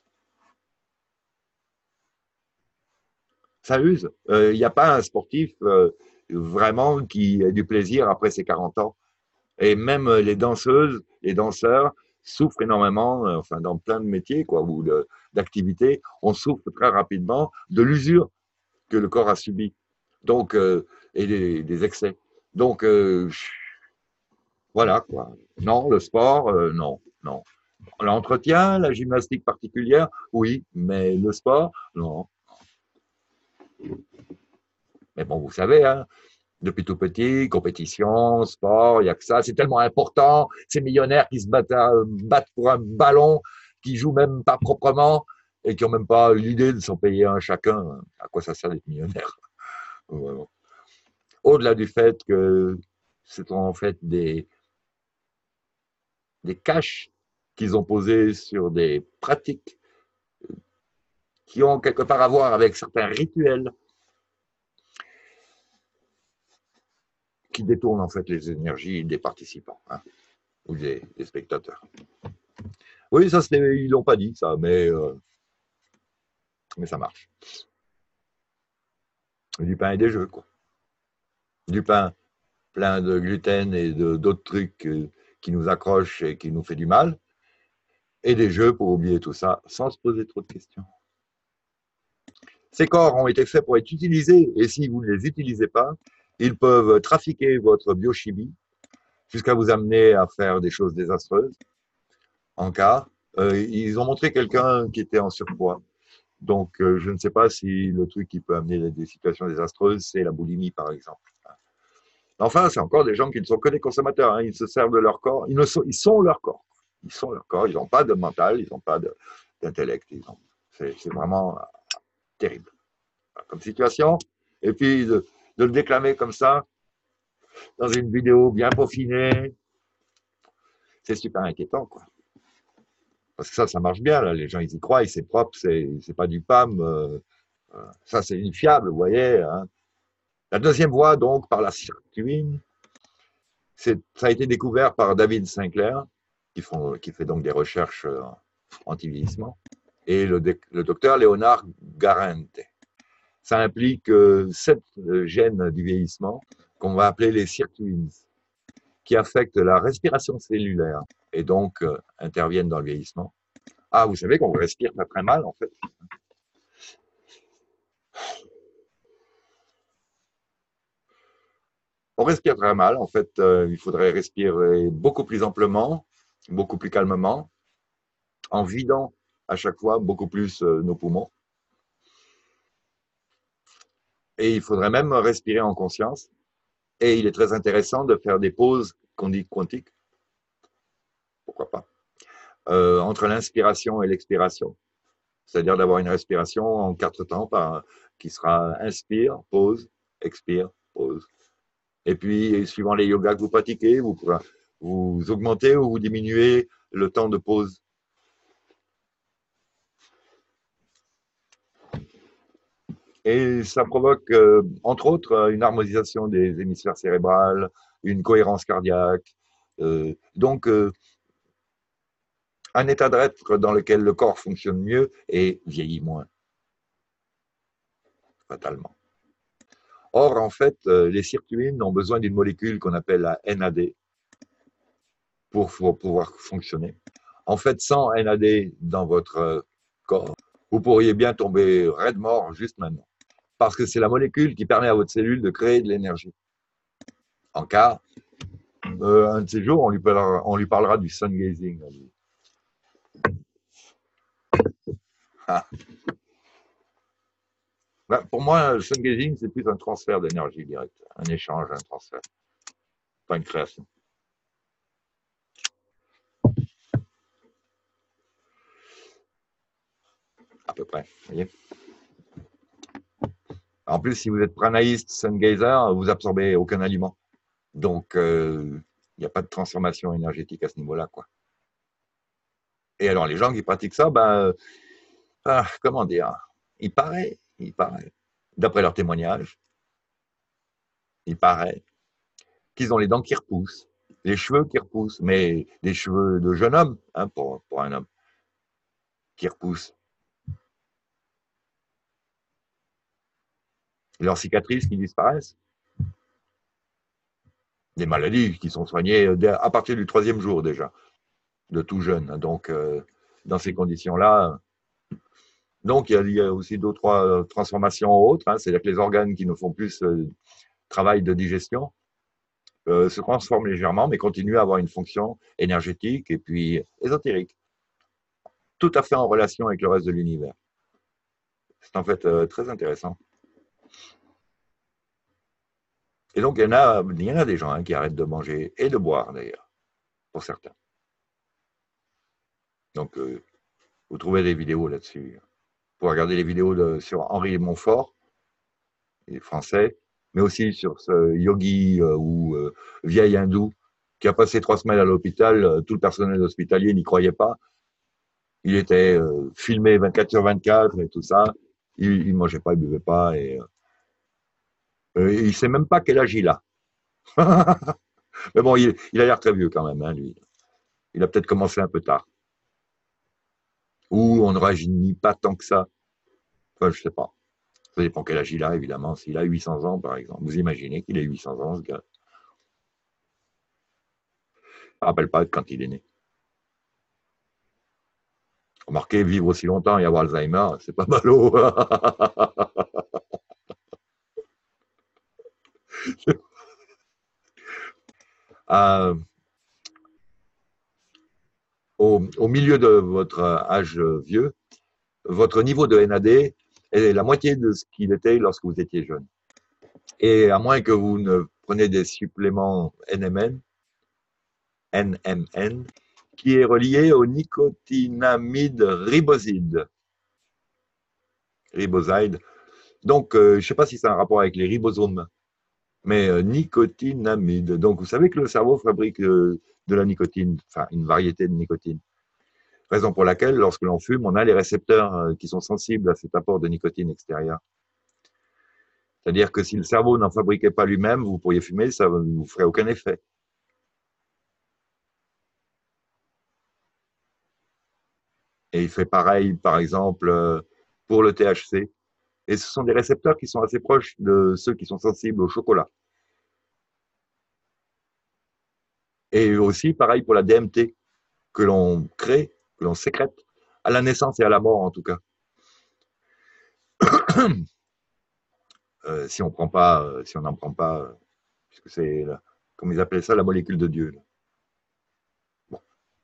Ça use. Il euh, n'y a pas un sportif euh, vraiment qui ait du plaisir après ses quarante ans. Et même les danseuses, les danseurs souffrent énormément, enfin dans plein de métiers quoi, ou d'activités, on souffre très rapidement de l'usure que le corps a subi, donc euh, et des, des excès. Donc euh, voilà quoi. Non, le sport, euh, non, non. L'entretien, la gymnastique particulière, oui, mais le sport, non. Mais bon. Bon, vous savez, hein, depuis tout petit, compétition, sport, il n'y a que ça. C'est tellement important. Ces millionnaires qui se battent, à, battent pour un ballon, qui jouent même pas proprement et qui n'ont même pas l'idée de s'en payer un chacun. À quoi ça sert d'être millionnaire? Vraiment. Au-delà du fait que ce sont en fait des, des caches qu'ils ont posées sur des pratiques qui ont quelque part à voir avec certains rituels qui détournent en fait les énergies des participants, hein, ou des, des spectateurs. Oui, ça, ils l'ont pas dit, ça, mais, euh, mais ça marche. Du pain et des jeux, quoi. Du pain plein de gluten et d'autres trucs euh, qui nous accrochent et qui nous fait du mal, et des jeux pour oublier tout ça sans se poser trop de questions. Ces corps ont été faits pour être utilisés, et si vous ne les utilisez pas, ils peuvent trafiquer votre biochimie jusqu'à vous amener à faire des choses désastreuses. En cas, euh, ils ont montré quelqu'un qui était en surpoids. Donc, euh, je ne sais pas si le truc qui peut amener des situations désastreuses, c'est la boulimie, par exemple. Enfin, c'est encore des gens qui ne sont que des consommateurs. Hein. Ils se servent de leur corps. Ils, ne sont, ils sont leur corps. Ils sont leur corps. Ils n'ont pas de mental. Ils n'ont pas d'intellect. C'est vraiment terrible comme situation. Et puis, de, de le déclamer comme ça, dans une vidéo bien peaufinée, c'est super inquiétant, quoi. Parce que ça, ça marche bien, là. Les gens, ils y croient, c'est propre, c'est pas du P A M. Euh, euh, ça, c'est fiable, vous voyez. Hein. La deuxième voie, donc, par la sirtuine, ça a été découvert par David Sinclair, qui, font, qui fait donc des recherches euh, anti-vieillissement, et le, le docteur Leonard Garante. Ça implique euh, sept gènes du vieillissement qu'on va appeler les sirtuines, qui affectent la respiration cellulaire et donc euh, interviennent dans le vieillissement. Ah, vous savez qu'on respire pas très mal, en fait. On respire très mal, en fait. Euh, il faudrait respirer beaucoup plus amplement, beaucoup plus calmement, en vidant à chaque fois beaucoup plus euh, nos poumons. Et il faudrait même respirer en conscience. Et il est très intéressant de faire des pauses qu'on dit quantiques. Pourquoi pas euh, entre l'inspiration et l'expiration. C'est-à-dire d'avoir une respiration en quatre temps par, qui sera inspire, pause, expire, pause. Et puis, suivant les yogas que vous pratiquez, vous pourrez vous augmenter ou vous diminuer le temps de pause. Et ça provoque, euh, entre autres, une harmonisation des hémisphères cérébrales, une cohérence cardiaque. Euh, donc, euh, un état d'être dans lequel le corps fonctionne mieux et vieillit moins, fatalement. Or, en fait, les sirtuines ont besoin d'une molécule qu'on appelle la N A D pour pouvoir fonctionner. En fait, sans N A D dans votre corps, vous pourriez bien tomber raide mort juste maintenant. Parce que c'est la molécule qui permet à votre cellule de créer de l'énergie. En cas, euh, un de ces jours, on lui parlera, on lui parlera du sun gazing. Ah. Ben, pour moi, le sun gazing, c'est plus un transfert d'énergie direct, un échange, un transfert, pas une création. À peu près, vous voyez. En plus, si vous êtes pranaïste, sun gazer, vous absorbez aucun aliment. Donc, il euh, n'y a pas de transformation énergétique à ce niveau-là, quoi. Et alors, les gens qui pratiquent ça, ben, euh, comment dire, il paraît, il paraît, d'après leurs témoignages, il paraît qu'ils ont les dents qui repoussent, les cheveux qui repoussent, mais des cheveux de jeune homme, hein, pour, pour un homme, qui repoussent. Leurs cicatrices qui disparaissent. Des maladies qui sont soignées à partir du troisième jour déjà, de tout jeune. Donc, euh, dans ces conditions-là, donc il y a aussi deux, trois transformations autres, hein, c'est-à-dire que les organes qui ne font plus euh, travail de digestion euh, se transforment légèrement, mais continuent à avoir une fonction énergétique et puis ésotérique, tout à fait en relation avec le reste de l'univers. C'est en fait euh, très intéressant. Et donc, il y en a, il y en a des gens hein, qui arrêtent de manger et de boire, d'ailleurs, pour certains. Donc, euh, vous trouvez des vidéos là-dessus. Vous pouvez regarder les vidéos de, sur Henri Montfort, il est français, mais aussi sur ce yogi euh, ou euh, vieil hindou qui a passé trois semaines à l'hôpital. Euh, tout le personnel hospitalier n'y croyait pas. Il était euh, filmé vingt-quatre sur vingt-quatre et tout ça. Il ne mangeait pas, il ne buvait pas. Et, euh, il ne sait même pas quel âge il a. Mais bon, il, il a l'air très vieux quand même, hein, lui. Il a peut-être commencé un peu tard. Ou on ne rajeunit pas tant que ça. Enfin, je ne sais pas. Ça dépend quel âge il a, évidemment. S'il a huit cents ans, par exemple. Vous imaginez qu'il a huit cents ans, ce gars. Je ne me rappelle pas quand il est né. Remarquez, vivre aussi longtemps et avoir Alzheimer, c'est pas ballot. euh, au, au milieu de votre âge vieux, votre niveau de N A D est la moitié de ce qu'il était lorsque vous étiez jeune. Et à moins que vous ne preniez des suppléments N M N, N M N, qui est relié au nicotinamide riboside. Riboside. Donc, euh, je ne sais pas si c'est un rapport avec les ribosomes, mais euh, nicotinamide. Donc, vous savez que le cerveau fabrique euh, de la nicotine, enfin une variété de nicotine. Raison pour laquelle, lorsque l'on fume, on a les récepteurs euh, qui sont sensibles à cet apport de nicotine extérieure. C'est-à-dire que si le cerveau n'en fabriquait pas lui-même, vous pourriez fumer, ça ne vous ferait aucun effet. Et il fait pareil, par exemple, pour le T H C. Et ce sont des récepteurs qui sont assez proches de ceux qui sont sensibles au chocolat. Et aussi, pareil pour la D M T, que l'on crée, que l'on sécrète, à la naissance et à la mort en tout cas. euh, si on prend pas, euh, si on n'en prend pas, euh, puisque c'est, comme ils appelaient ça, la molécule de Dieu. Bon.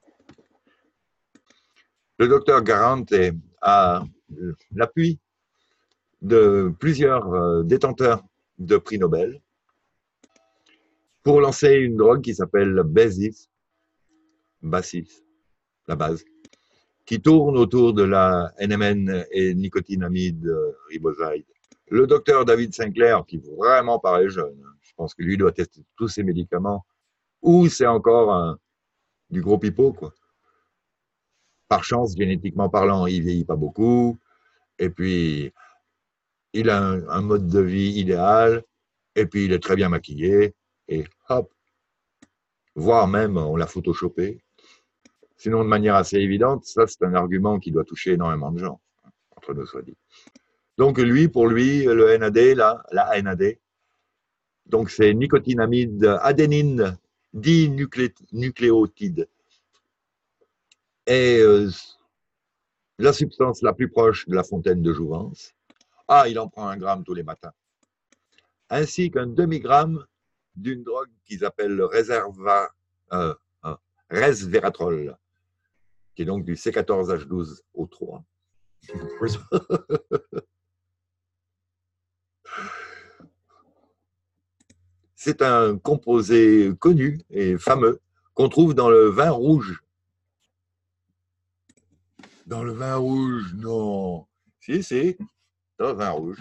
Le docteur Garant a l'appui de plusieurs euh, détenteurs de prix Nobel pour lancer une drogue qui s'appelle Basis, Basis, la base, qui tourne autour de la N M N et nicotinamide riboside. Le docteur David Sinclair, qui vraiment paraît jeune, je pense que lui doit tester tous ses médicaments, ou c'est encore un, du gros pipeau, quoi. Par chance, génétiquement parlant, il vieillit pas beaucoup, et puis il a un, un mode de vie idéal, et puis il est très bien maquillé, et hop, voire même on l'a photoshopé. Sinon, de manière assez évidente, ça c'est un argument qui doit toucher énormément de gens, entre nous soit dit. Donc lui, pour lui, le N A D, là, la N A D, donc c'est nicotinamide adénine dinucléotide. Et euh, la substance la plus proche de la fontaine de jouvence, ah, il en prend un gramme tous les matins, ainsi qu'un demi-gramme d'une drogue qu'ils appellent le réserva, euh, euh, resveratrol, qui est donc du C quatorze H douze O trois. C'est un composé connu et fameux qu'on trouve dans le vin rouge. Dans le vin rouge, non. Si, si, dans le vin rouge.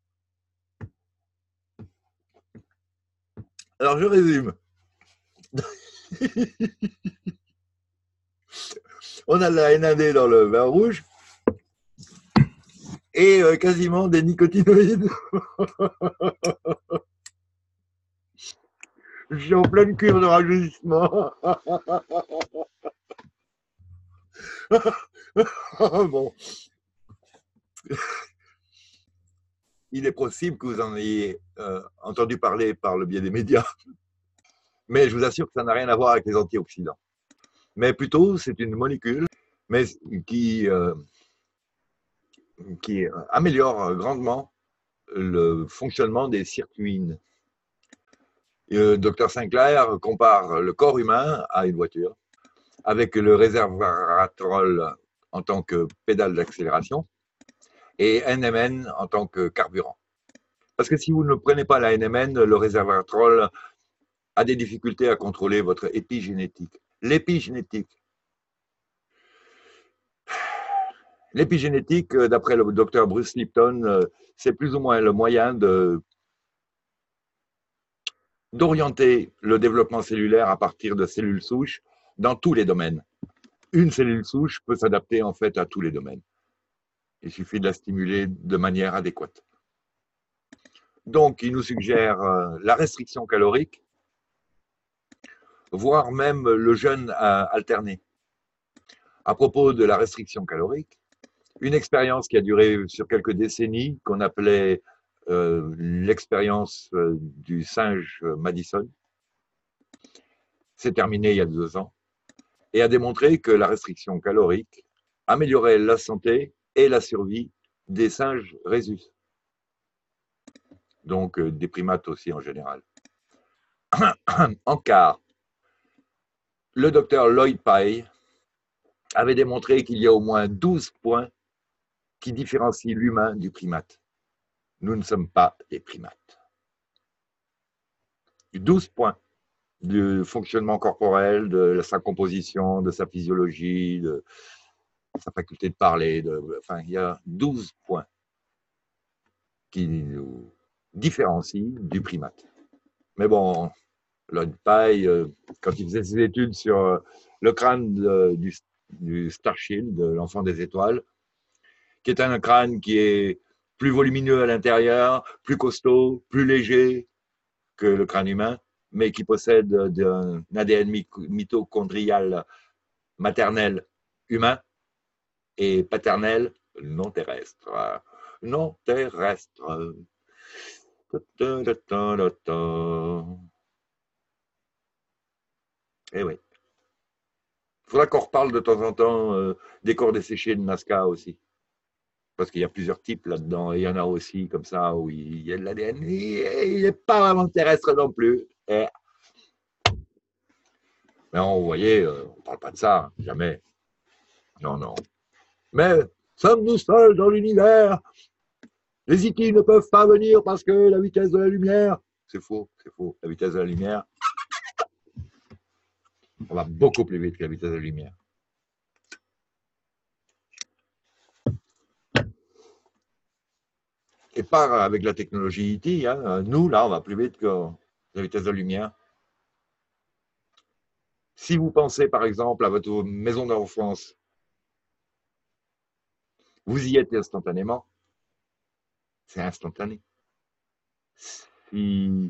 Alors, je résume. On a de la N A D dans le vin rouge et euh, quasiment des nicotinoïdes. Je suis en pleine cure de rajeunissement. Bon. Il est possible que vous en ayez euh, entendu parler par le biais des médias, mais je vous assure que ça n'a rien à voir avec les antioxydants. Mais plutôt, c'est une molécule mais qui, euh, qui améliore grandement le fonctionnement des circuits. Le docteur Sinclair compare le corps humain à une voiture avec le resveratrol en tant que pédale d'accélération et N M N en tant que carburant. Parce que si vous ne prenez pas la N M N, le resveratrol a des difficultés à contrôler votre épigénétique. L'épigénétique. L'épigénétique, d'après le docteur Bruce Lipton, c'est plus ou moins le moyen de d'orienter le développement cellulaire à partir de cellules souches dans tous les domaines. Une cellule souche peut s'adapter en fait à tous les domaines. Il suffit de la stimuler de manière adéquate. Donc, il nous suggère la restriction calorique, voire même le jeûne alterné. À propos de la restriction calorique, une expérience qui a duré sur quelques décennies, qu'on appelait euh, l'expérience euh, du singe Madison, s'est terminée il y a deux ans, et a démontré que la restriction calorique améliorait la santé et la survie des singes rhésus, donc euh, des primates aussi en général. En quart, le docteur Lloyd Pye avait démontré qu'il y a au moins douze points qui différencient l'humain du primate. Nous ne sommes pas des primates. douze points du fonctionnement corporel, de sa composition, de sa physiologie, de sa faculté de parler. De, enfin, il y a douze points qui nous différencient du primate. Mais bon, Lloyd Pye, quand il faisait ses études sur le crâne de, du, du Starshield, de l'enfant des étoiles, qui est un crâne qui est plus volumineux à l'intérieur, plus costaud, plus léger que le crâne humain, mais qui possède un A D N mitochondrial maternel humain et paternel non terrestre. Non terrestre. Eh oui. Il faudra qu'on reparle de temps en temps euh, des corps desséchés de Nazca aussi. Parce qu'il y a plusieurs types là-dedans. Et il y en a aussi comme ça où il y a de l'A D N. Il n'est pas vraiment terrestre non plus. Et... Mais on, vous voyez, on ne parle pas de ça, jamais. Non, non. Mais sommes-nous seuls dans l'univers? Les E T ne peuvent pas venir parce que la vitesse de la lumière. C'est faux, c'est faux. La vitesse de la lumière, on va beaucoup plus vite que la vitesse de la lumière. Et pas avec la technologie E T. Hein. Nous, là, on va plus vite que la vitesse de la lumière. Si vous pensez, par exemple, à votre maison d'enfance, vous y êtes instantanément. C'est instantané. Si,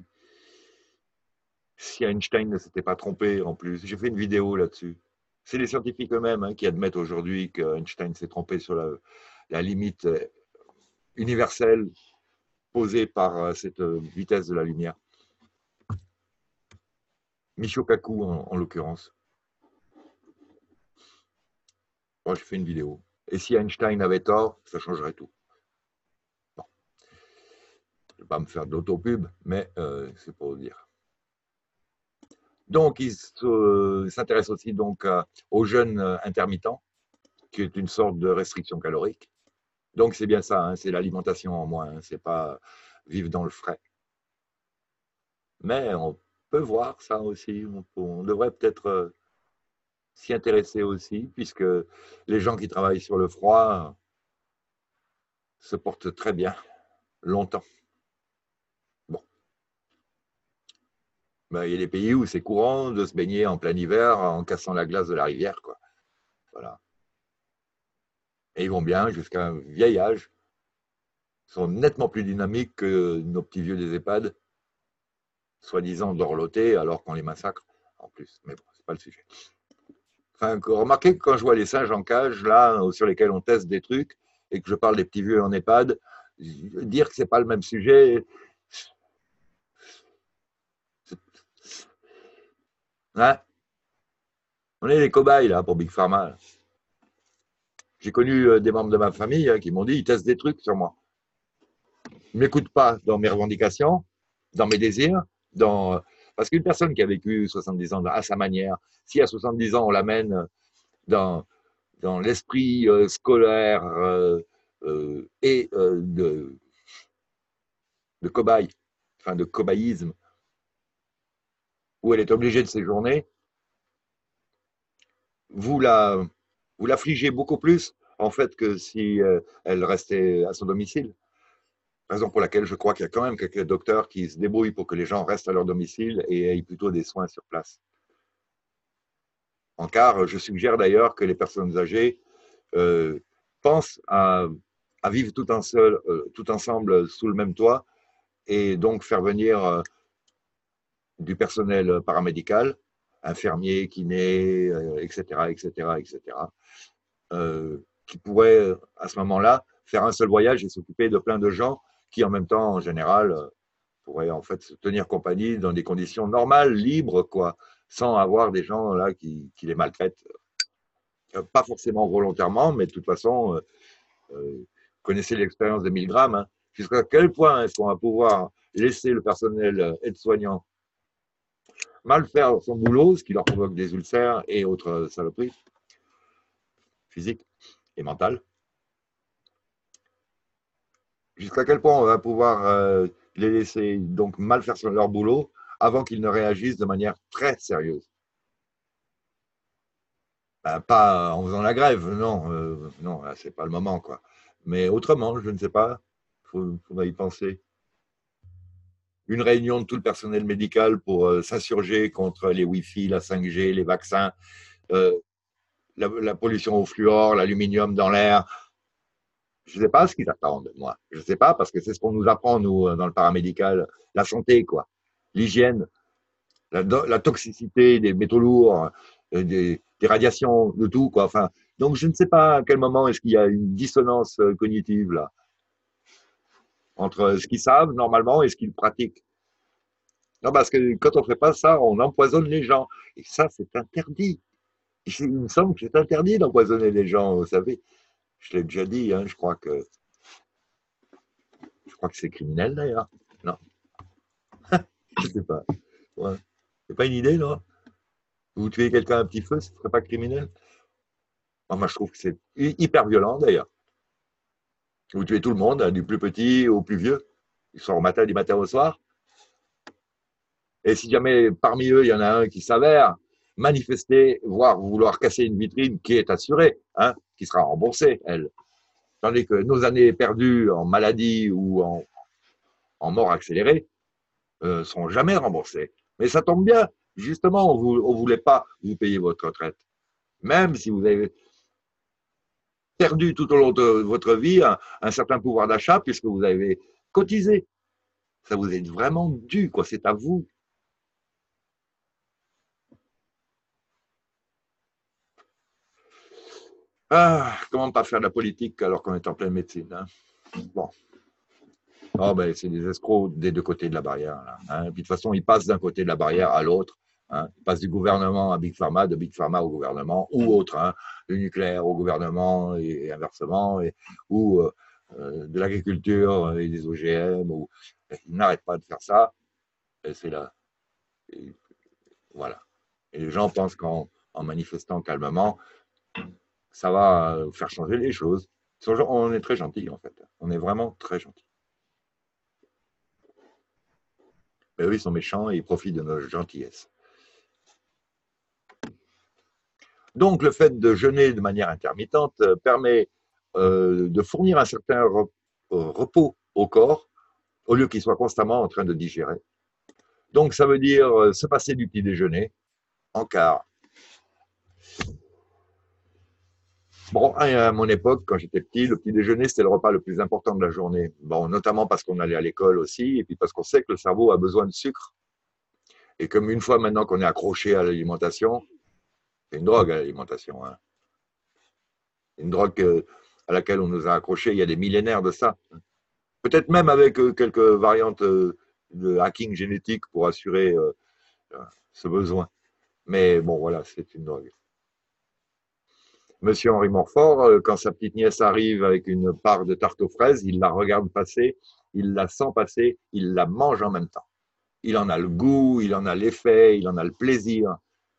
si Einstein ne s'était pas trompé, en plus, j'ai fait une vidéo là-dessus. C'est les scientifiques eux-mêmes hein, qui admettent aujourd'hui qu'Einstein s'est trompé sur la, la limite universelle posée par cette vitesse de la lumière. Michio Kaku, en, en l'occurrence. Moi, j'ai fait une vidéo. Et si Einstein avait tort, ça changerait tout. Bon. Je ne vais pas me faire de l'autopub, mais euh, c'est pour vous dire. Donc, il s'intéresse aussi donc au jeûne intermittent, qui est une sorte de restriction calorique. Donc, c'est bien ça, hein, c'est l'alimentation en moins, hein, c'est pas vivre dans le frais. Mais on peut voir ça aussi, on, on devrait peut-être euh, s'y intéresser aussi, puisque les gens qui travaillent sur le froid euh, se portent très bien, longtemps. Bon. Ben, il y a des pays où c'est courant de se baigner en plein hiver en cassant la glace de la rivière, quoi. Voilà. Et ils vont bien jusqu'à un vieil âge. Ils sont nettement plus dynamiques que nos petits vieux des EHPAD, soi-disant dorlotés, alors qu'on les massacre en plus. Mais bon, c'est pas le sujet. Enfin, remarquez que quand je vois les singes en cage, là, sur lesquels on teste des trucs, et que je parle des petits vieux en EHPAD, dire que c'est pas le même sujet. Hein? On est les cobayes, là, pour Big Pharma. J'ai connu des membres de ma famille hein, qui m'ont dit, ils testent des trucs sur moi. Ils ne m'écoutent pas dans mes revendications, dans mes désirs, dans... parce qu'une personne qui a vécu soixante-dix ans à sa manière, si à soixante-dix ans on l'amène dans, dans l'esprit euh, scolaire euh, euh, et euh, de, de cobaye, enfin de cobayisme, où elle est obligée de séjourner, vous la, vous l'affligez beaucoup plus en fait que si euh, elle restait à son domicile. Raison pour laquelle je crois qu'il y a quand même quelques docteurs qui se débrouillent pour que les gens restent à leur domicile et aient plutôt des soins sur place. En car, je suggère d'ailleurs que les personnes âgées euh, pensent à, à vivre tout, un seul, euh, tout ensemble sous le même toit et donc faire venir euh, du personnel paramédical, infirmiers, kinés, euh, et cetera, et cetera, et cetera, euh, qui pourraient à ce moment-là faire un seul voyage et s'occuper de plein de gens qui en même temps, en général, pourraient en fait se tenir compagnie dans des conditions normales, libres, quoi, sans avoir des gens là qui, qui les maltraitent. Pas forcément volontairement, mais de toute façon, euh, euh, connaissez l'expérience de Milgram, hein, jusqu'à quel point est-ce qu'on va pouvoir laisser le personnel aide-soignant mal faire son boulot, ce qui leur provoque des ulcères et autres saloperies physiques et mentales. Jusqu'à quel point on va pouvoir euh, les laisser donc mal faire leur boulot avant qu'ils ne réagissent de manière très sérieuse. Ben, pas en faisant la grève, non, euh, non, là c'est pas le moment, quoi. Mais autrement, je ne sais pas, il faudra y penser. Une réunion de tout le personnel médical pour euh, s'insurger contre les Wi-Fi, la cinq G, les vaccins, euh, la, la pollution au fluor, l'aluminium dans l'air. Je ne sais pas ce qu'ils attendent, moi. Je ne sais pas, parce que c'est ce qu'on nous apprend, nous, dans le paramédical, la santé, quoi. L'hygiène, la, la toxicité des métaux lourds, euh, des, des radiations, de tout, quoi. Enfin, donc, je ne sais pas à quel moment est-ce qu'il y a une dissonance cognitive, là, entre ce qu'ils savent, normalement, et ce qu'ils pratiquent. Non, parce que quand on ne fait pas ça, on empoisonne les gens. Et ça, c'est interdit. Il me semble que c'est interdit d'empoisonner les gens, vous savez. Je l'ai déjà dit, hein, je crois que je crois que c'est criminel d'ailleurs. Non, je ne sais pas. Ouais. C'est pas une idée, non? Vous tuez quelqu'un à un petit feu, ce ne serait pas criminel? Moi, je trouve que c'est hyper violent d'ailleurs. Vous tuez tout le monde, hein, du plus petit au plus vieux. Ils sont au matin, du matin au soir. Et si jamais parmi eux, il y en a un qui s'avère manifester, voire vouloir casser une vitrine qui est assurée, hein, qui sera remboursée, elle. Tandis que nos années perdues en maladie ou en, en mort accélérée ne euh, seront jamais remboursées. Mais ça tombe bien, justement, on ne voulait pas vous payer votre retraite. Même si vous avez perdu tout au long de votre vie un, un certain pouvoir d'achat, puisque vous avez cotisé. Ça vous est vraiment dû, quoi. C'est à vous. Ah, comment pas faire de la politique alors qu'on est en pleine médecine, hein? Bon. Oh, ben, c'est des escrocs des deux côtés de la barrière, là, hein. Et puis, de toute façon, ils passent d'un côté de la barrière à l'autre. Hein. Ils passent du gouvernement à Big Pharma, de Big Pharma au gouvernement, ou autre, hein. Du nucléaire au gouvernement et, et inversement, et, ou euh, euh, de l'agriculture et des O G M. Ou, ils n'arrêtent pas de faire ça. Et c'est là. Et, voilà. Et les gens pensent qu'en en manifestant calmement, ça va faire changer les choses. On est très gentils, en fait. On est vraiment très gentils. Mais eux, ils sont méchants et ils profitent de notre gentillesse. Donc, le fait de jeûner de manière intermittente permet euh, de fournir un certain repos au corps, au lieu qu'il soit constamment en train de digérer. Donc, ça veut dire se passer du petit déjeuner en quart. Bon, à mon époque, quand j'étais petit, le petit déjeuner, c'était le repas le plus important de la journée. Bon, notamment parce qu'on allait à l'école aussi, et puis parce qu'on sait que le cerveau a besoin de sucre. Et comme une fois maintenant qu'on est accroché à l'alimentation, c'est une drogue à l'alimentation, hein. Une drogue à laquelle on nous a accrochés il y a des millénaires de ça. Peut-être même avec quelques variantes de hacking génétique pour assurer ce besoin. Mais bon, voilà, c'est une drogue. Monsieur Henri Montfort, quand sa petite nièce arrive avec une part de tarte aux fraises, il la regarde passer, il la sent passer, il la mange en même temps. Il en a le goût, il en a l'effet, il en a le plaisir.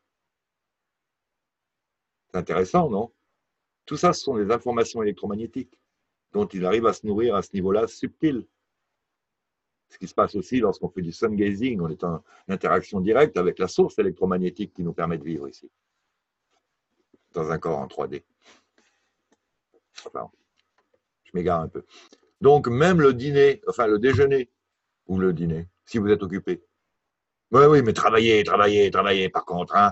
C'est intéressant, non? Tout ça, ce sont des informations électromagnétiques dont il arrive à se nourrir à ce niveau-là subtil. Ce qui se passe aussi lorsqu'on fait du sun gazing, on est en interaction directe avec la source électromagnétique qui nous permet de vivre ici, dans un corps en trois D. Enfin, je m'égare un peu. Donc, même le dîner, enfin le déjeuner, ou le dîner, si vous êtes occupé. Oui, oui, mais travaillez, travaillez, travaillez, par contre. Hein.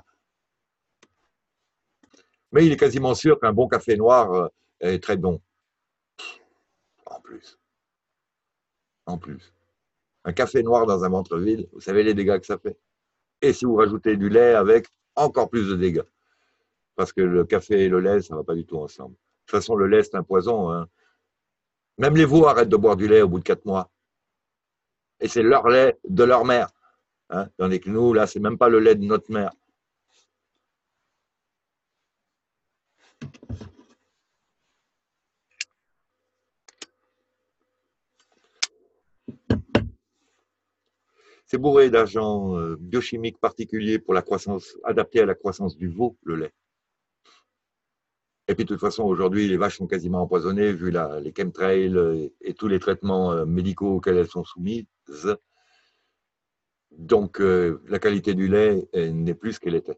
Mais il est quasiment sûr qu'un bon café noir est très bon. En plus. En plus. Un café noir dans un ventre vide, vous savez les dégâts que ça fait. Et si vous rajoutez du lait avec, encore plus de dégâts. Parce que le café et le lait, ça ne va pas du tout ensemble. De toute façon, le lait, c'est un poison. Hein. Même les veaux arrêtent de boire du lait au bout de quatre mois. Et c'est leur lait de leur mère. Hein. Tandis que nous, là, c'est même pas le lait de notre mère. C'est bourré d'agents euh, biochimiques particuliers pour la croissance, adaptés à la croissance du veau, le lait. Et puis de toute façon, aujourd'hui, les vaches sont quasiment empoisonnées vu la, les chemtrails et, et tous les traitements euh, médicaux auxquels elles sont soumises. Donc euh, la qualité du lait n'est plus ce qu'elle était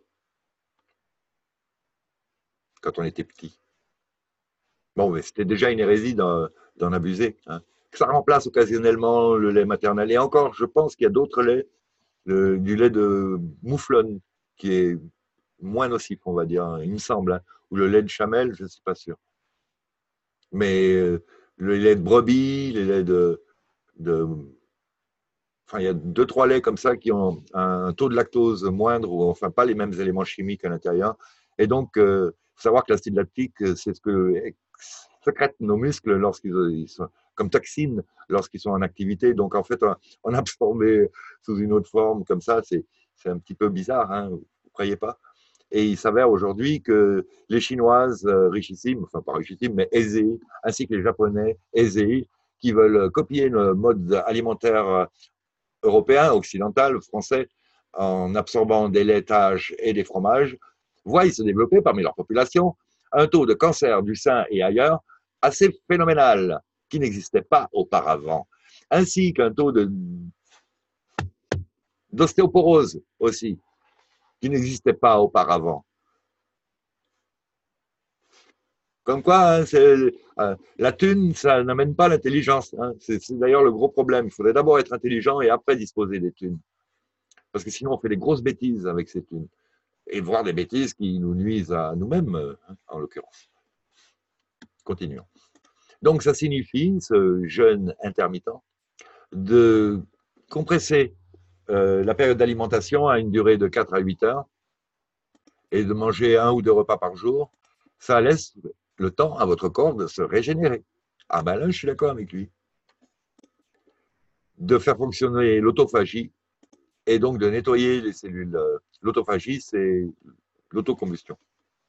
quand on était petit. Bon, mais c'était déjà une hérésie d'en abuser. Hein. Ça remplace occasionnellement le lait maternel. Et encore, je pense qu'il y a d'autres laits, le, du lait de mouflonne, qui est moins nocif, on va dire, hein, il me semble. Hein. Ou le lait de chamel, je ne suis pas sûr. Mais euh, le lait de brebis, les laits de, de... Enfin, il y a deux, trois laits comme ça qui ont un taux de lactose moindre, ou enfin pas les mêmes éléments chimiques à l'intérieur. Et donc, il euh, faut savoir que l'acide lactique, c'est ce que sécrètent nos muscles lorsqu'ils sont comme toxines lorsqu'ils sont en activité. Donc, en fait, on absorbé sous une autre forme comme ça, c'est un petit peu bizarre, hein, vous ne croyez pas? Et il s'avère aujourd'hui que les Chinoises richissimes, enfin pas richissimes, mais aisées, ainsi que les Japonais aisés, qui veulent copier le mode alimentaire européen, occidental, français, en absorbant des laitages et des fromages, voient se développer parmi leur population un taux de cancer du sein et ailleurs assez phénoménal, qui n'existait pas auparavant, ainsi qu'un taux d'ostéoporose aussi, qui n'existait pas auparavant. Comme quoi, hein, euh, la thune, ça n'amène pas l'intelligence. Hein. C'est d'ailleurs le gros problème. Il faudrait d'abord être intelligent et après disposer des thunes. Parce que sinon, on fait des grosses bêtises avec ces thunes. Et voire des bêtises qui nous nuisent à nous-mêmes, hein, en l'occurrence. Continuons. Donc, ça signifie, ce jeûne intermittent, de compresser euh, la période d'alimentation à une durée de quatre à huit heures et de manger un ou deux repas par jour. Ça laisse le temps à votre corps de se régénérer. Ah ben là, je suis d'accord avec lui. De faire fonctionner l'autophagie et donc de nettoyer les cellules. L'autophagie, c'est l'autocombustion.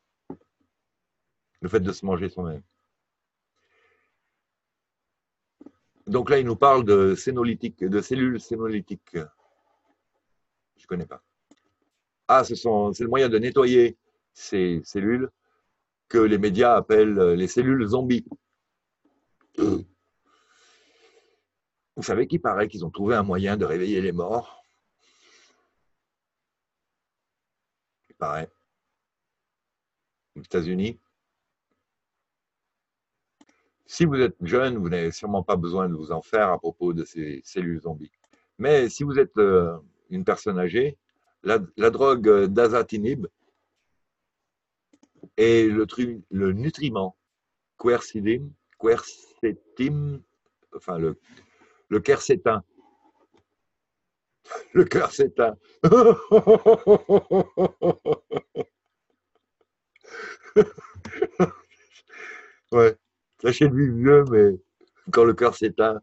Le fait de se manger soi-même. Donc là, il nous parle de sénolytiques, de cellules sénolytiques. Je ne connais pas. Ah, c'est le moyen de nettoyer ces cellules que les médias appellent les cellules zombies. Vous savez qu'il paraît qu'ils ont trouvé un moyen de réveiller les morts. Il paraît. Aux États-Unis. Si vous êtes jeune, vous n'avez sûrement pas besoin de vous en faire à propos de ces cellules zombies. Mais si vous êtes euh, une personne âgée, la, la drogue dasatinib et le, le nutriment quercetim, quercetim, enfin le, le quercétin, le quercétin. Ouais, sachez de vieux, mais quand le cœur s'éteint,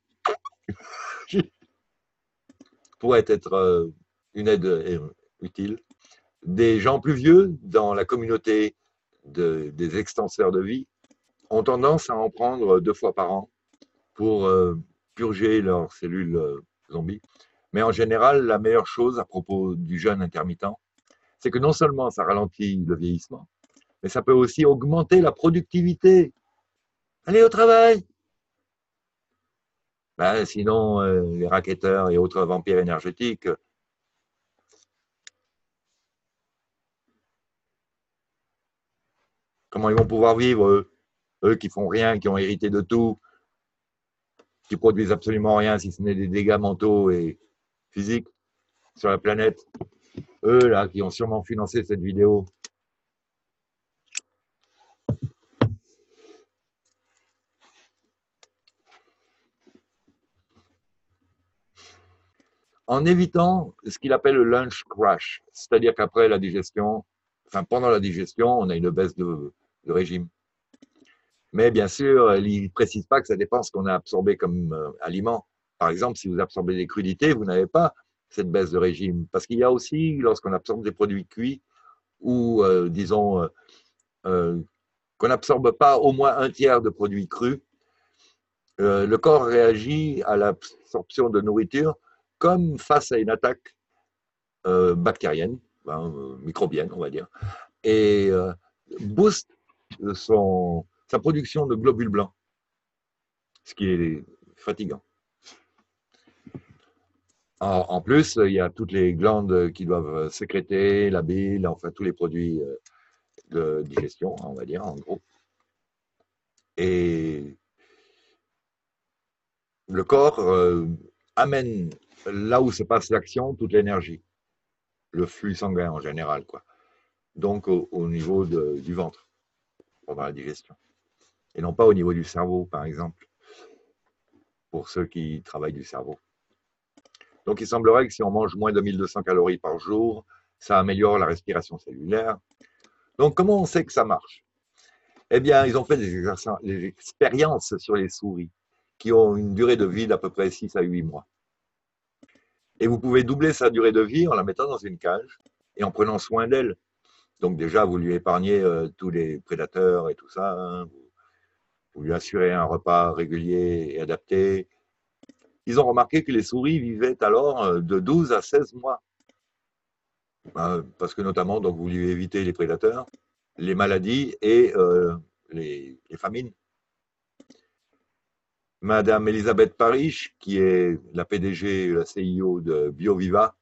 pourrait être une aide utile. Des gens plus vieux dans la communauté de, des extenseurs de vie ont tendance à en prendre deux fois par an pour euh, purger leurs cellules euh, zombies. Mais en général, la meilleure chose à propos du jeûne intermittent, c'est que non seulement ça ralentit le vieillissement, mais ça peut aussi augmenter la productivité. Allez au travail! Ben, sinon, euh, les racketteurs et autres vampires énergétiques, comment ils vont pouvoir vivre, eux, eux qui font rien, qui ont hérité de tout, qui produisent absolument rien, si ce n'est des dégâts mentaux et physiques sur la planète. Eux, là, qui ont sûrement financé cette vidéo. En évitant ce qu'il appelle le lunch crash, c'est-à-dire qu'après la digestion, enfin pendant la digestion, on a une baisse de, de régime. Mais bien sûr, il ne précise pas que ça dépend de ce qu'on a absorbé comme euh, aliment. Par exemple, si vous absorbez des crudités, vous n'avez pas cette baisse de régime. Parce qu'il y a aussi, lorsqu'on absorbe des produits cuits, ou euh, disons euh, euh, qu'on n'absorbe pas au moins un tiers de produits crus, euh, le corps réagit à l'absorption de nourriture comme face à une attaque euh, bactérienne, hein, euh, microbienne, on va dire, et euh, booste son, sa production de globules blancs, ce qui est fatigant. En, en plus, il y a toutes les glandes qui doivent sécréter la bile, enfin tous les produits de digestion, on va dire, en gros. Et le corps euh, amène là où se passe l'action toute l'énergie, le flux sanguin en général, quoi. Donc au, au niveau de, du ventre pendant la digestion, et non pas au niveau du cerveau, par exemple, pour ceux qui travaillent du cerveau. Donc il semblerait que si on mange moins de mille deux cents calories par jour, ça améliore la respiration cellulaire. Donc comment on sait que ça marche? Eh bien, ils ont fait des, des expériences sur les souris qui ont une durée de vie d'à peu près six à huit mois. Et vous pouvez doubler sa durée de vie en la mettant dans une cage et en prenant soin d'elle. Donc déjà, vous lui épargnez euh, tous les prédateurs et tout ça. Hein. Vous, vous lui assurez un repas régulier et adapté. Ils ont remarqué que les souris vivaient alors de douze à seize mois. Hein, parce que notamment, donc, vous lui évitez les prédateurs, les maladies et euh, les, les famines. Madame Elisabeth Parish, qui est la P D G et la C I O de BioViva,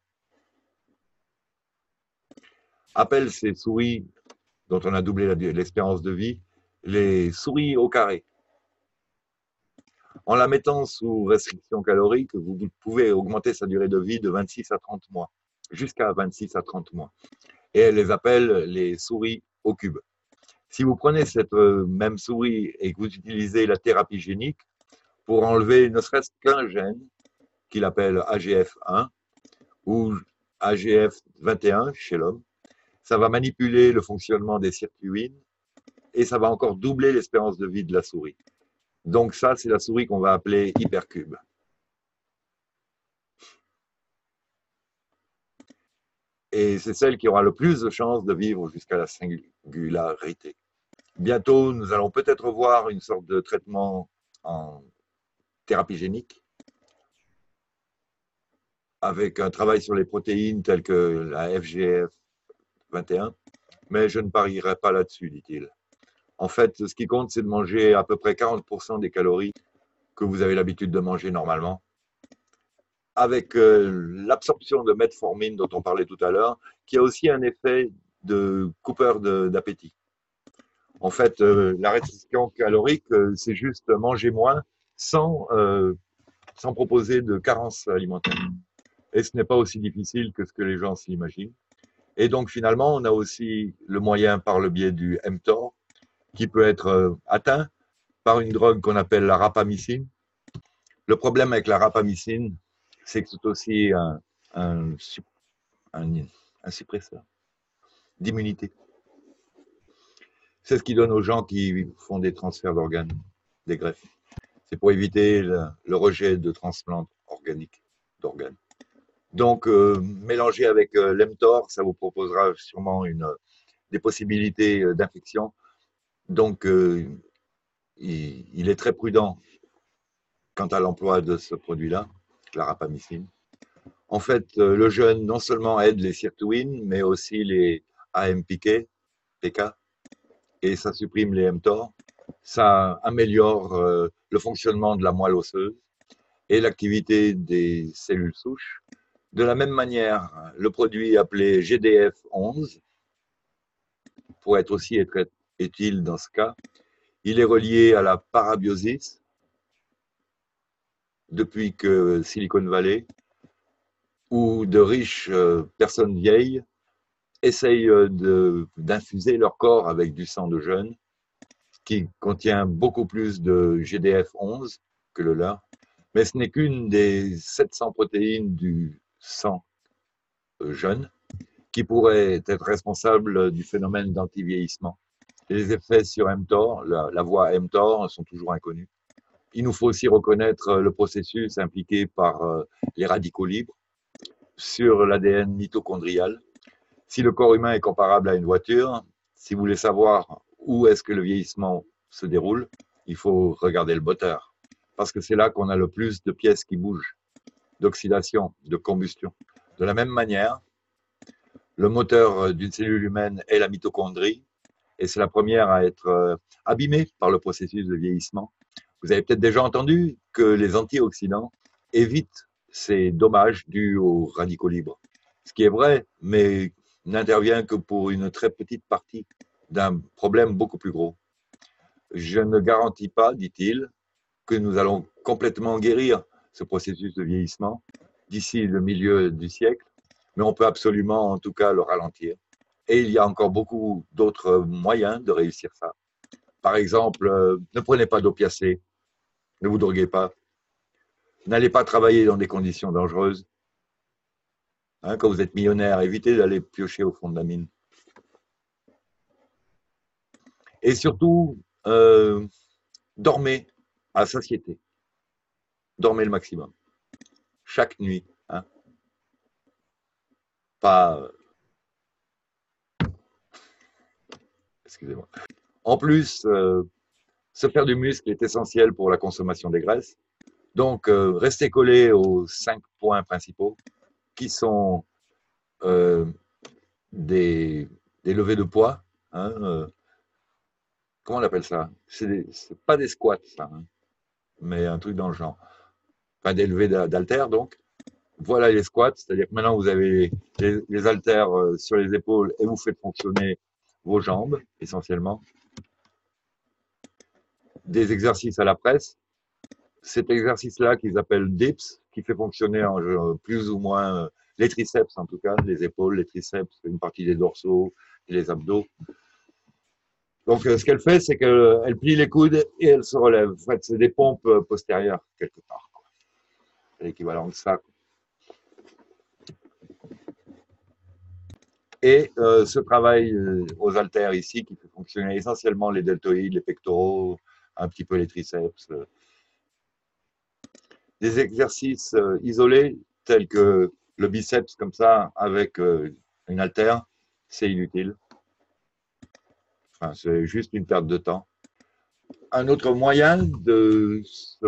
appelle ces souris dont on a doublé l'espérance de vie, les souris au carré. En la mettant sous restriction calorique, vous pouvez augmenter sa durée de vie de vingt-six à trente mois, jusqu'à vingt-six à trente mois. Et elle les appelle les souris au cube. Si vous prenez cette même souris et que vous utilisez la thérapie génique pour enlever ne serait-ce qu'un gène qu'il appelle A G F un ou A G F vingt et un chez l'homme, ça va manipuler le fonctionnement des sirtuines et ça va encore doubler l'espérance de vie de la souris. Donc ça, c'est la souris qu'on va appeler hypercube. Et c'est celle qui aura le plus de chances de vivre jusqu'à la singularité. Bientôt, nous allons peut-être voir une sorte de traitement en thérapie génique avec un travail sur les protéines telles que la F G F vingt et un, mais je ne parierai pas là-dessus, dit-il. En fait, ce qui compte, c'est de manger à peu près quarante pour cent des calories que vous avez l'habitude de manger normalement, avec euh, l'absorption de metformine dont on parlait tout à l'heure, qui a aussi un effet de coupeur d'appétit. En fait, euh, la restriction calorique, euh, c'est juste manger moins sans, euh, sans proposer de carence alimentaire. Et ce n'est pas aussi difficile que ce que les gens s'imaginent. Et donc finalement, on a aussi le moyen par le biais du mTOR, qui peut être euh, atteint par une drogue qu'on appelle la rapamycine. Le problème avec la rapamycine, c'est que c'est aussi un, un, un, un suppresseur d'immunité. C'est ce qui donne aux gens qui font des transferts d'organes, des greffes. C'est pour éviter le, le rejet de transplants organiques d'organes. Donc, euh, mélangé avec euh, l'mTOR, ça vous proposera sûrement une, des possibilités d'infection. Donc, euh, il, il est très prudent quant à l'emploi de ce produit-là, la rapamycine. En fait, euh, le jeûne non seulement aide les sirtuines, mais aussi les A M P K, P K, et ça supprime les mTOR. Ça améliore euh, le fonctionnement de la moelle osseuse et l'activité des cellules souches. De la même manière, le produit appelé G D F onze pourrait être aussi être utile dans ce cas. Il est relié à la parabiosis depuis que Silicon Valley, où de riches personnes vieilles essayent d'infuser leur corps avec du sang de jeunes, qui contient beaucoup plus de G D F onze que le leur, mais ce n'est qu'une des sept cents protéines du sang jeune qui pourrait être responsable du phénomène d'anti-vieillissement. Les effets sur mTOR, la, la voie mTOR, sont toujours inconnus. Il nous faut aussi reconnaître le processus impliqué par les radicaux libres sur l'A D N mitochondrial. Si le corps humain est comparable à une voiture, si vous voulez savoir où est-ce que le vieillissement se déroule, il faut regarder le moteur, parce que c'est là qu'on a le plus de pièces qui bougent, d'oxydation, de combustion. De la même manière, le moteur d'une cellule humaine est la mitochondrie, et c'est la première à être abîmée par le processus de vieillissement. Vous avez peut-être déjà entendu que les antioxydants évitent ces dommages dus aux radicaux libres. Ce qui est vrai, mais n'intervient que pour une très petite partie d'un problème beaucoup plus gros. Je ne garantis pas, dit-il, que nous allons complètement guérir ce processus de vieillissement d'ici le milieu du siècle, mais on peut absolument, en tout cas, le ralentir. Et il y a encore beaucoup d'autres moyens de réussir ça. Par exemple, euh, ne prenez pas d'opiacés, ne vous droguez pas, n'allez pas travailler dans des conditions dangereuses. Hein, quand vous êtes millionnaire, évitez d'aller piocher au fond de la mine. Et surtout, euh, dormez à satiété. Dormez le maximum. Chaque nuit. Hein. Pas... Excusez-moi. En plus, euh, se faire du muscle est essentiel pour la consommation des graisses. Donc, euh, restez collés aux cinq points principaux qui sont euh, des, des levées de poids. Hein, euh, comment on appelle ça? C'est pas des squats, ça, hein, mais un truc dans le genre. Enfin, des levées d'haltères, donc. Voilà les squats, c'est-à-dire que maintenant vous avez les, les haltères sur les épaules et vous faites fonctionner vos jambes, essentiellement. Des exercices à la presse. Cet exercice-là qu'ils appellent dips, qui fait fonctionner en, plus ou moins les triceps, en tout cas, les épaules, les triceps, une partie des dorsaux et les abdos. Donc, ce qu'elle fait, c'est qu'elle plie les coudes et elle se relève. En fait, c'est des pompes postérieures, quelque part. C'est l'équivalent de ça. Et euh, ce travail euh, aux haltères ici, qui fait fonctionner essentiellement les deltoïdes, les pectoraux, un petit peu les triceps. Euh. Des exercices euh, isolés, tels que le biceps, comme ça, avec euh, une haltère, c'est inutile. Enfin, c'est juste une perte de temps. Un autre moyen de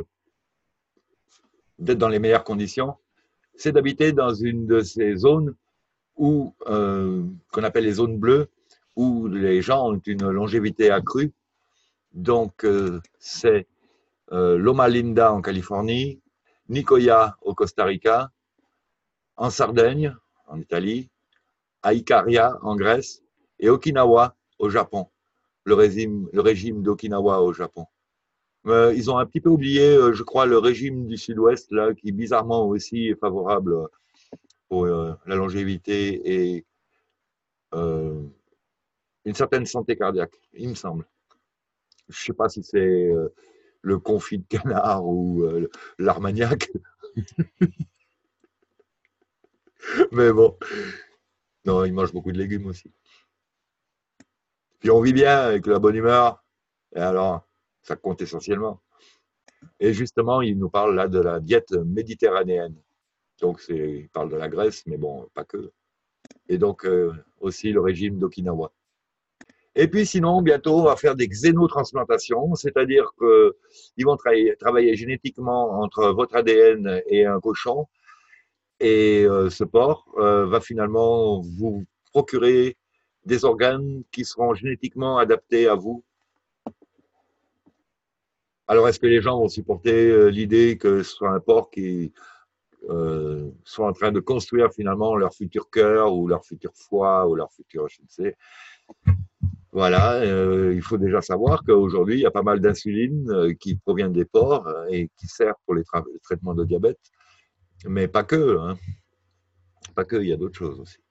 d'être dans les meilleures conditions, c'est d'habiter dans une de ces zones où, euh, qu'on appelle les zones bleues, où les gens ont une longévité accrue. Donc, euh, c'est euh, Loma Linda en Californie, Nicoya au Costa Rica, en Sardaigne, en Italie, à Ikaria en Grèce et Okinawa au Japon, le régime, le régime d'Okinawa au Japon. Euh, ils ont un petit peu oublié, euh, je crois, le régime du Sud-Ouest, là, qui bizarrement aussi est favorable pour euh, la longévité et euh, une certaine santé cardiaque, il me semble. Je ne sais pas si c'est euh, le confit de canard ou euh, l'armagnac. Mais bon, non, ils mangent beaucoup de légumes aussi. Puis on vit bien avec la bonne humeur, et alors, ça compte essentiellement. Et justement, il nous parle là de la diète méditerranéenne. Donc, il parle de la Grèce, mais bon, pas que. Et donc, euh, aussi le régime d'Okinawa. Et puis sinon, bientôt, on va faire des xénotransplantations, c'est-à-dire qu'ils vont travailler, travailler génétiquement entre votre A D N et un cochon, et euh, ce porc euh, va finalement vous procurer des organes qui seront génétiquement adaptés à vous. Alors, est-ce que les gens vont supporter euh, l'idée que ce soit un porc qui euh, soit en train de construire finalement leur futur cœur ou leur futur foie ou leur futur, je ne sais. Voilà, euh, il faut déjà savoir qu'aujourd'hui, il y a pas mal d'insuline euh, qui provient des porcs euh, et qui sert pour les, tra- les traitements de diabète, mais pas que, hein. Pas que, il y a d'autres choses aussi.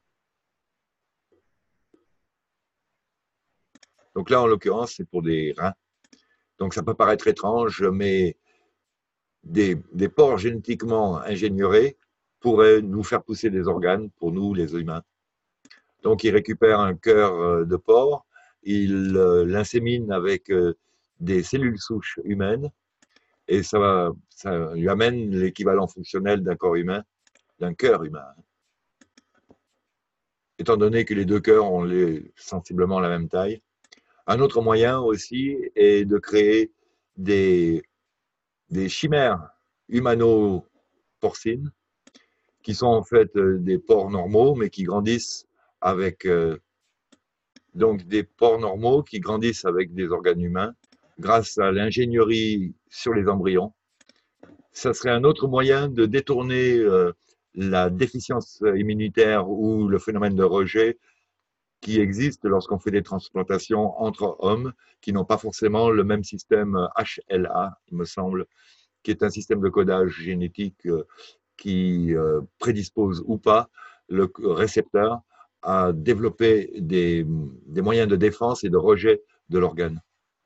Donc là, en l'occurrence, c'est pour des reins. Donc ça peut paraître étrange, mais des, des porcs génétiquement ingénieurs pourraient nous faire pousser des organes pour nous, les humains. Donc, il récupère un cœur de porc, il euh, l'insémine avec euh, des cellules souches humaines et ça, va, ça lui amène l'équivalent fonctionnel d'un corps humain, d'un cœur humain. Étant donné que les deux cœurs ont les, sensiblement la même taille. Un autre moyen aussi est de créer des, des chimères humano-porcines qui sont en fait des porcs normaux mais qui grandissent avec euh, donc des porcs normaux qui grandissent avec des organes humains grâce à l'ingénierie sur les embryons. Ça serait un autre moyen de détourner euh, la déficience immunitaire ou le phénomène de rejet qui existe lorsqu'on fait des transplantations entre hommes qui n'ont pas forcément le même système H L A, il me semble, qui est un système de codage génétique euh, qui euh, prédispose ou pas le récepteur à développer des, des moyens de défense et de rejet de l'organe.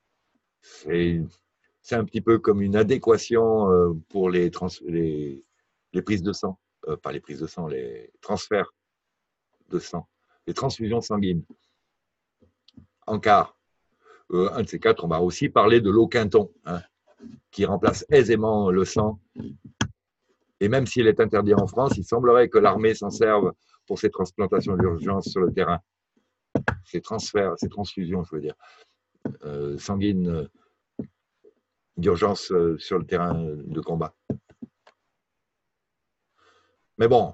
C'est un petit peu comme une adéquation euh, pour les, trans, les, les prises de sang, euh, pas les prises de sang, les transferts de sang, les transfusions sanguines. En quart, euh, un de ces quatre, on va aussi parler de l'eau Quinton, hein, qui remplace aisément le sang. Et même s'il est interdit en France, il semblerait que l'armée s'en serve pour ses transplantations d'urgence sur le terrain, ces transferts, ces transfusions, je veux dire, euh, sanguines euh, d'urgence euh, sur le terrain de combat. Mais bon,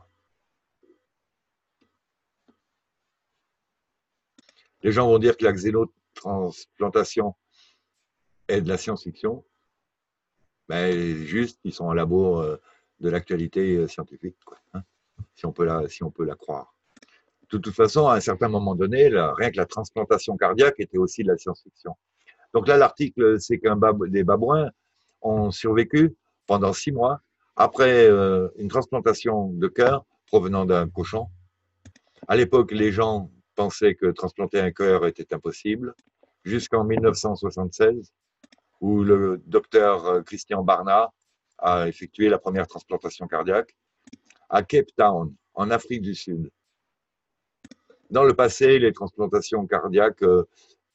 les gens vont dire que la xénotransplantation est de la science-fiction. Mais juste, ils sont en labo euh, de l'actualité scientifique, quoi, hein, si, on peut la, si on peut la croire. De toute façon, à un certain moment donné, là, rien que la transplantation cardiaque était aussi de la science-fiction. Donc là, l'article, c'est qu'un bab, des babouins ont survécu pendant six mois après euh, une transplantation de cœur provenant d'un cochon. À l'époque, les gens pensaient que transplanter un cœur était impossible, jusqu'en mille neuf cent soixante-seize, où le docteur Christian Barnard a effectué la première transplantation cardiaque à Cape Town, en Afrique du Sud. Dans le passé, les transplantations cardiaques euh,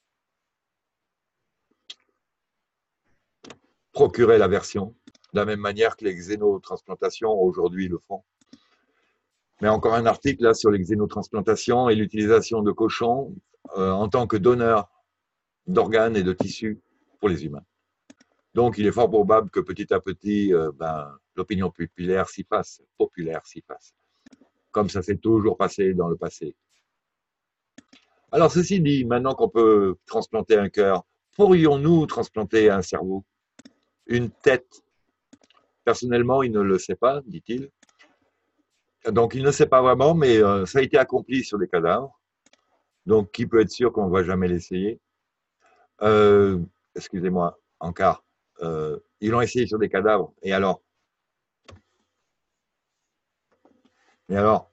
procuraient l'aversion, de la même manière que les xénotransplantations aujourd'hui le font. Mais encore un article là sur les xénotransplantations et l'utilisation de cochons euh, en tant que donneurs d'organes et de tissus pour les humains. Donc, il est fort probable que petit à petit, euh, ben, l'opinion populaire s'y fasse, populaire s'y fasse, comme ça s'est toujours passé dans le passé. Alors, ceci dit, maintenant qu'on peut transplanter un cœur, pourrions-nous transplanter un cerveau, une tête? Personnellement, il ne le sait pas, dit-il. Donc, il ne sait pas vraiment, mais euh, ça a été accompli sur des cadavres. Donc, qui peut être sûr qu'on ne va jamais l'essayer? euh, Excusez-moi, en quart. Euh, ils l'ont essayé sur des cadavres. Et alors? Et alors?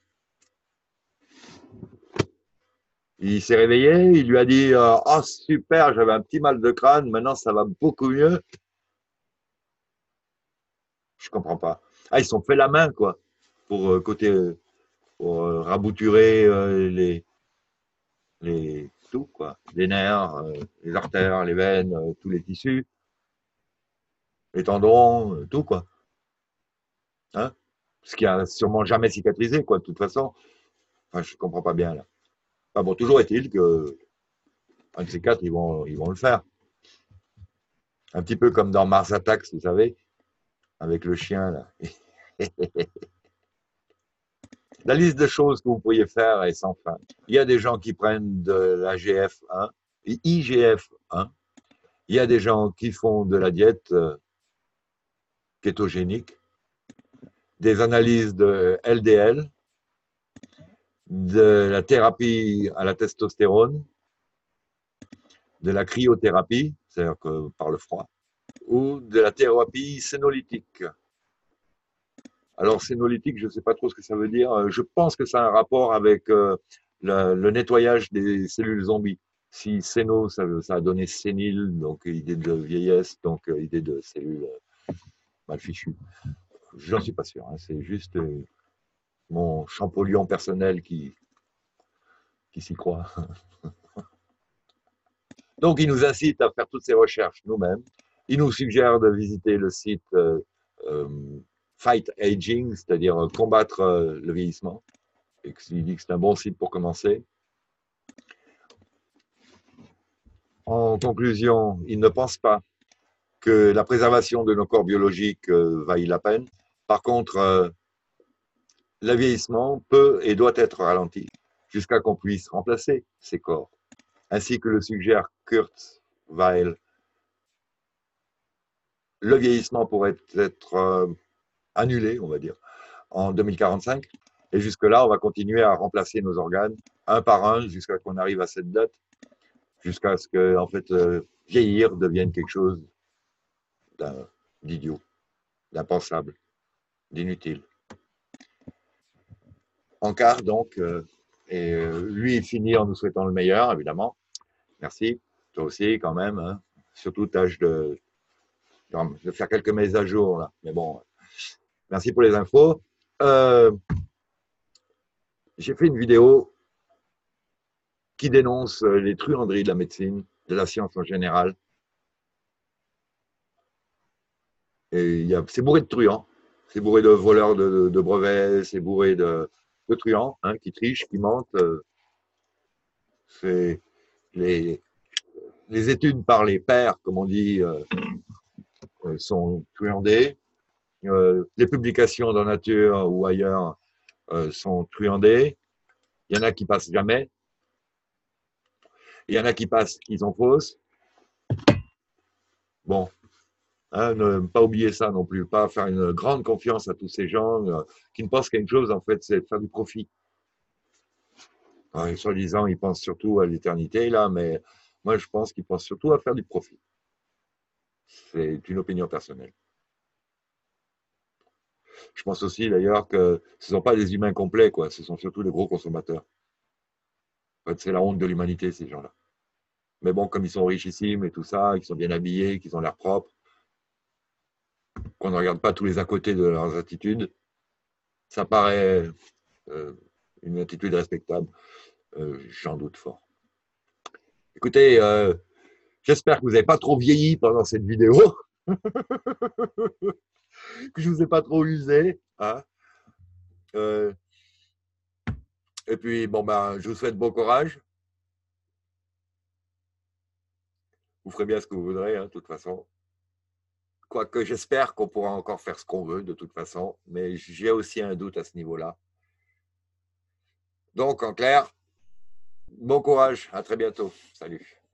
Il s'est réveillé, il lui a dit euh, oh super, j'avais un petit mal de crâne, maintenant ça va beaucoup mieux. Je comprends pas. Ah, ils se sont fait la main, quoi, pour euh, côté pour euh, rabouturer euh, les, les tout, quoi, les nerfs, euh, les artères, les veines, euh, tous les tissus, les tendons, euh, tout, quoi. Hein, ce qui a sûrement jamais cicatrisé, quoi, de toute façon. Enfin, je comprends pas bien, là. Enfin, bon, toujours est-il que un de ces quatre, ils vont, ils vont le faire. Un petit peu comme dans Mars Attacks, vous savez, avec le chien, là. La liste de choses que vous pourriez faire est sans fin. Il y a des gens qui prennent de la G F un, I G F un, Il y a des gens qui font de la diète euh, kétogénique, des analyses de L D L, de la thérapie à la testostérone, de la cryothérapie, c'est-à-dire que par le froid, ou de la thérapie sénolytique. Alors, sénolytique, je ne sais pas trop ce que ça veut dire. Je pense que ça a un rapport avec euh, le, le nettoyage des cellules zombies. Si séno, ça, ça a donné sénile, donc idée de vieillesse, donc euh, idée de cellules euh, mal fichues. J'en suis pas sûr. Hein. C'est juste euh, mon champollion personnel qui, qui s'y croit. Donc, il nous incite à faire toutes ces recherches nous-mêmes. Il nous suggère de visiter le site euh, euh, Fight Aging, c'est-à-dire euh, combattre euh, le vieillissement. Et il dit que c'est un bon site pour commencer. En conclusion, il ne pense pas que la préservation de nos corps biologiques euh, vaille la peine. Par contre, euh, le vieillissement peut et doit être ralenti jusqu'à qu'on puisse remplacer ces corps. Ainsi que le suggère Kurt Weill, le vieillissement pourrait être euh, annulé, on va dire, en deux mille quarante-cinq. Et jusque-là, on va continuer à remplacer nos organes un par un jusqu'à qu'on arrive à cette date, jusqu'à ce que, en fait, euh, vieillir devienne quelque chose d'idiot, d'impensable, d'inutile. Encart, donc, euh, et euh, lui, il finit en nous souhaitant le meilleur, évidemment. Merci. Toi aussi, quand même. Hein. Surtout, tâche de, de faire quelques mises à jour, là. Mais bon, merci pour les infos. Euh, J'ai fait une vidéo qui dénonce les truanderies de la médecine, de la science en général. Et c'est bourré de truands, c'est bourré de voleurs de, de, de brevets, c'est bourré de, de truands hein, qui trichent, qui mentent. C'est les, les études par les pairs, comme on dit, euh, sont truandées. Euh, les publications dans Nature ou ailleurs euh, sont truandées. Il y en a qui passent jamais. Il y en a qui passent, qui sont fausses. Bon, hein, ne pas oublier ça non plus, pas faire une grande confiance à tous ces gens euh, qui ne pensent qu'à une chose, en fait, c'est de faire du profit. Ouais, soi-disant, ils pensent surtout à l'éternité, là, mais moi, je pense qu'ils pensent surtout à faire du profit. C'est une opinion personnelle. Je pense aussi, d'ailleurs, que ce ne sont pas des humains complets, quoi. Ce sont surtout des gros consommateurs. En fait, c'est la honte de l'humanité, ces gens-là. Mais bon, comme ils sont richissimes et tout ça, qu'ils sont bien habillés, qu'ils ont l'air propres, qu'on ne regarde pas tous les à côté de leurs attitudes, ça paraît euh, une attitude respectable. Euh, J'en doute fort. Écoutez, euh, j'espère que vous n'avez pas trop vieilli pendant cette vidéo, que je ne vous ai pas trop usé. Hein euh, et puis, bon, ben, je vous souhaite bon courage. Vous ferez bien ce que vous voudrez, hein, de toute façon. Quoique j'espère qu'on pourra encore faire ce qu'on veut, de toute façon, mais j'ai aussi un doute à ce niveau-là. Donc, en clair, bon courage, à très bientôt. Salut.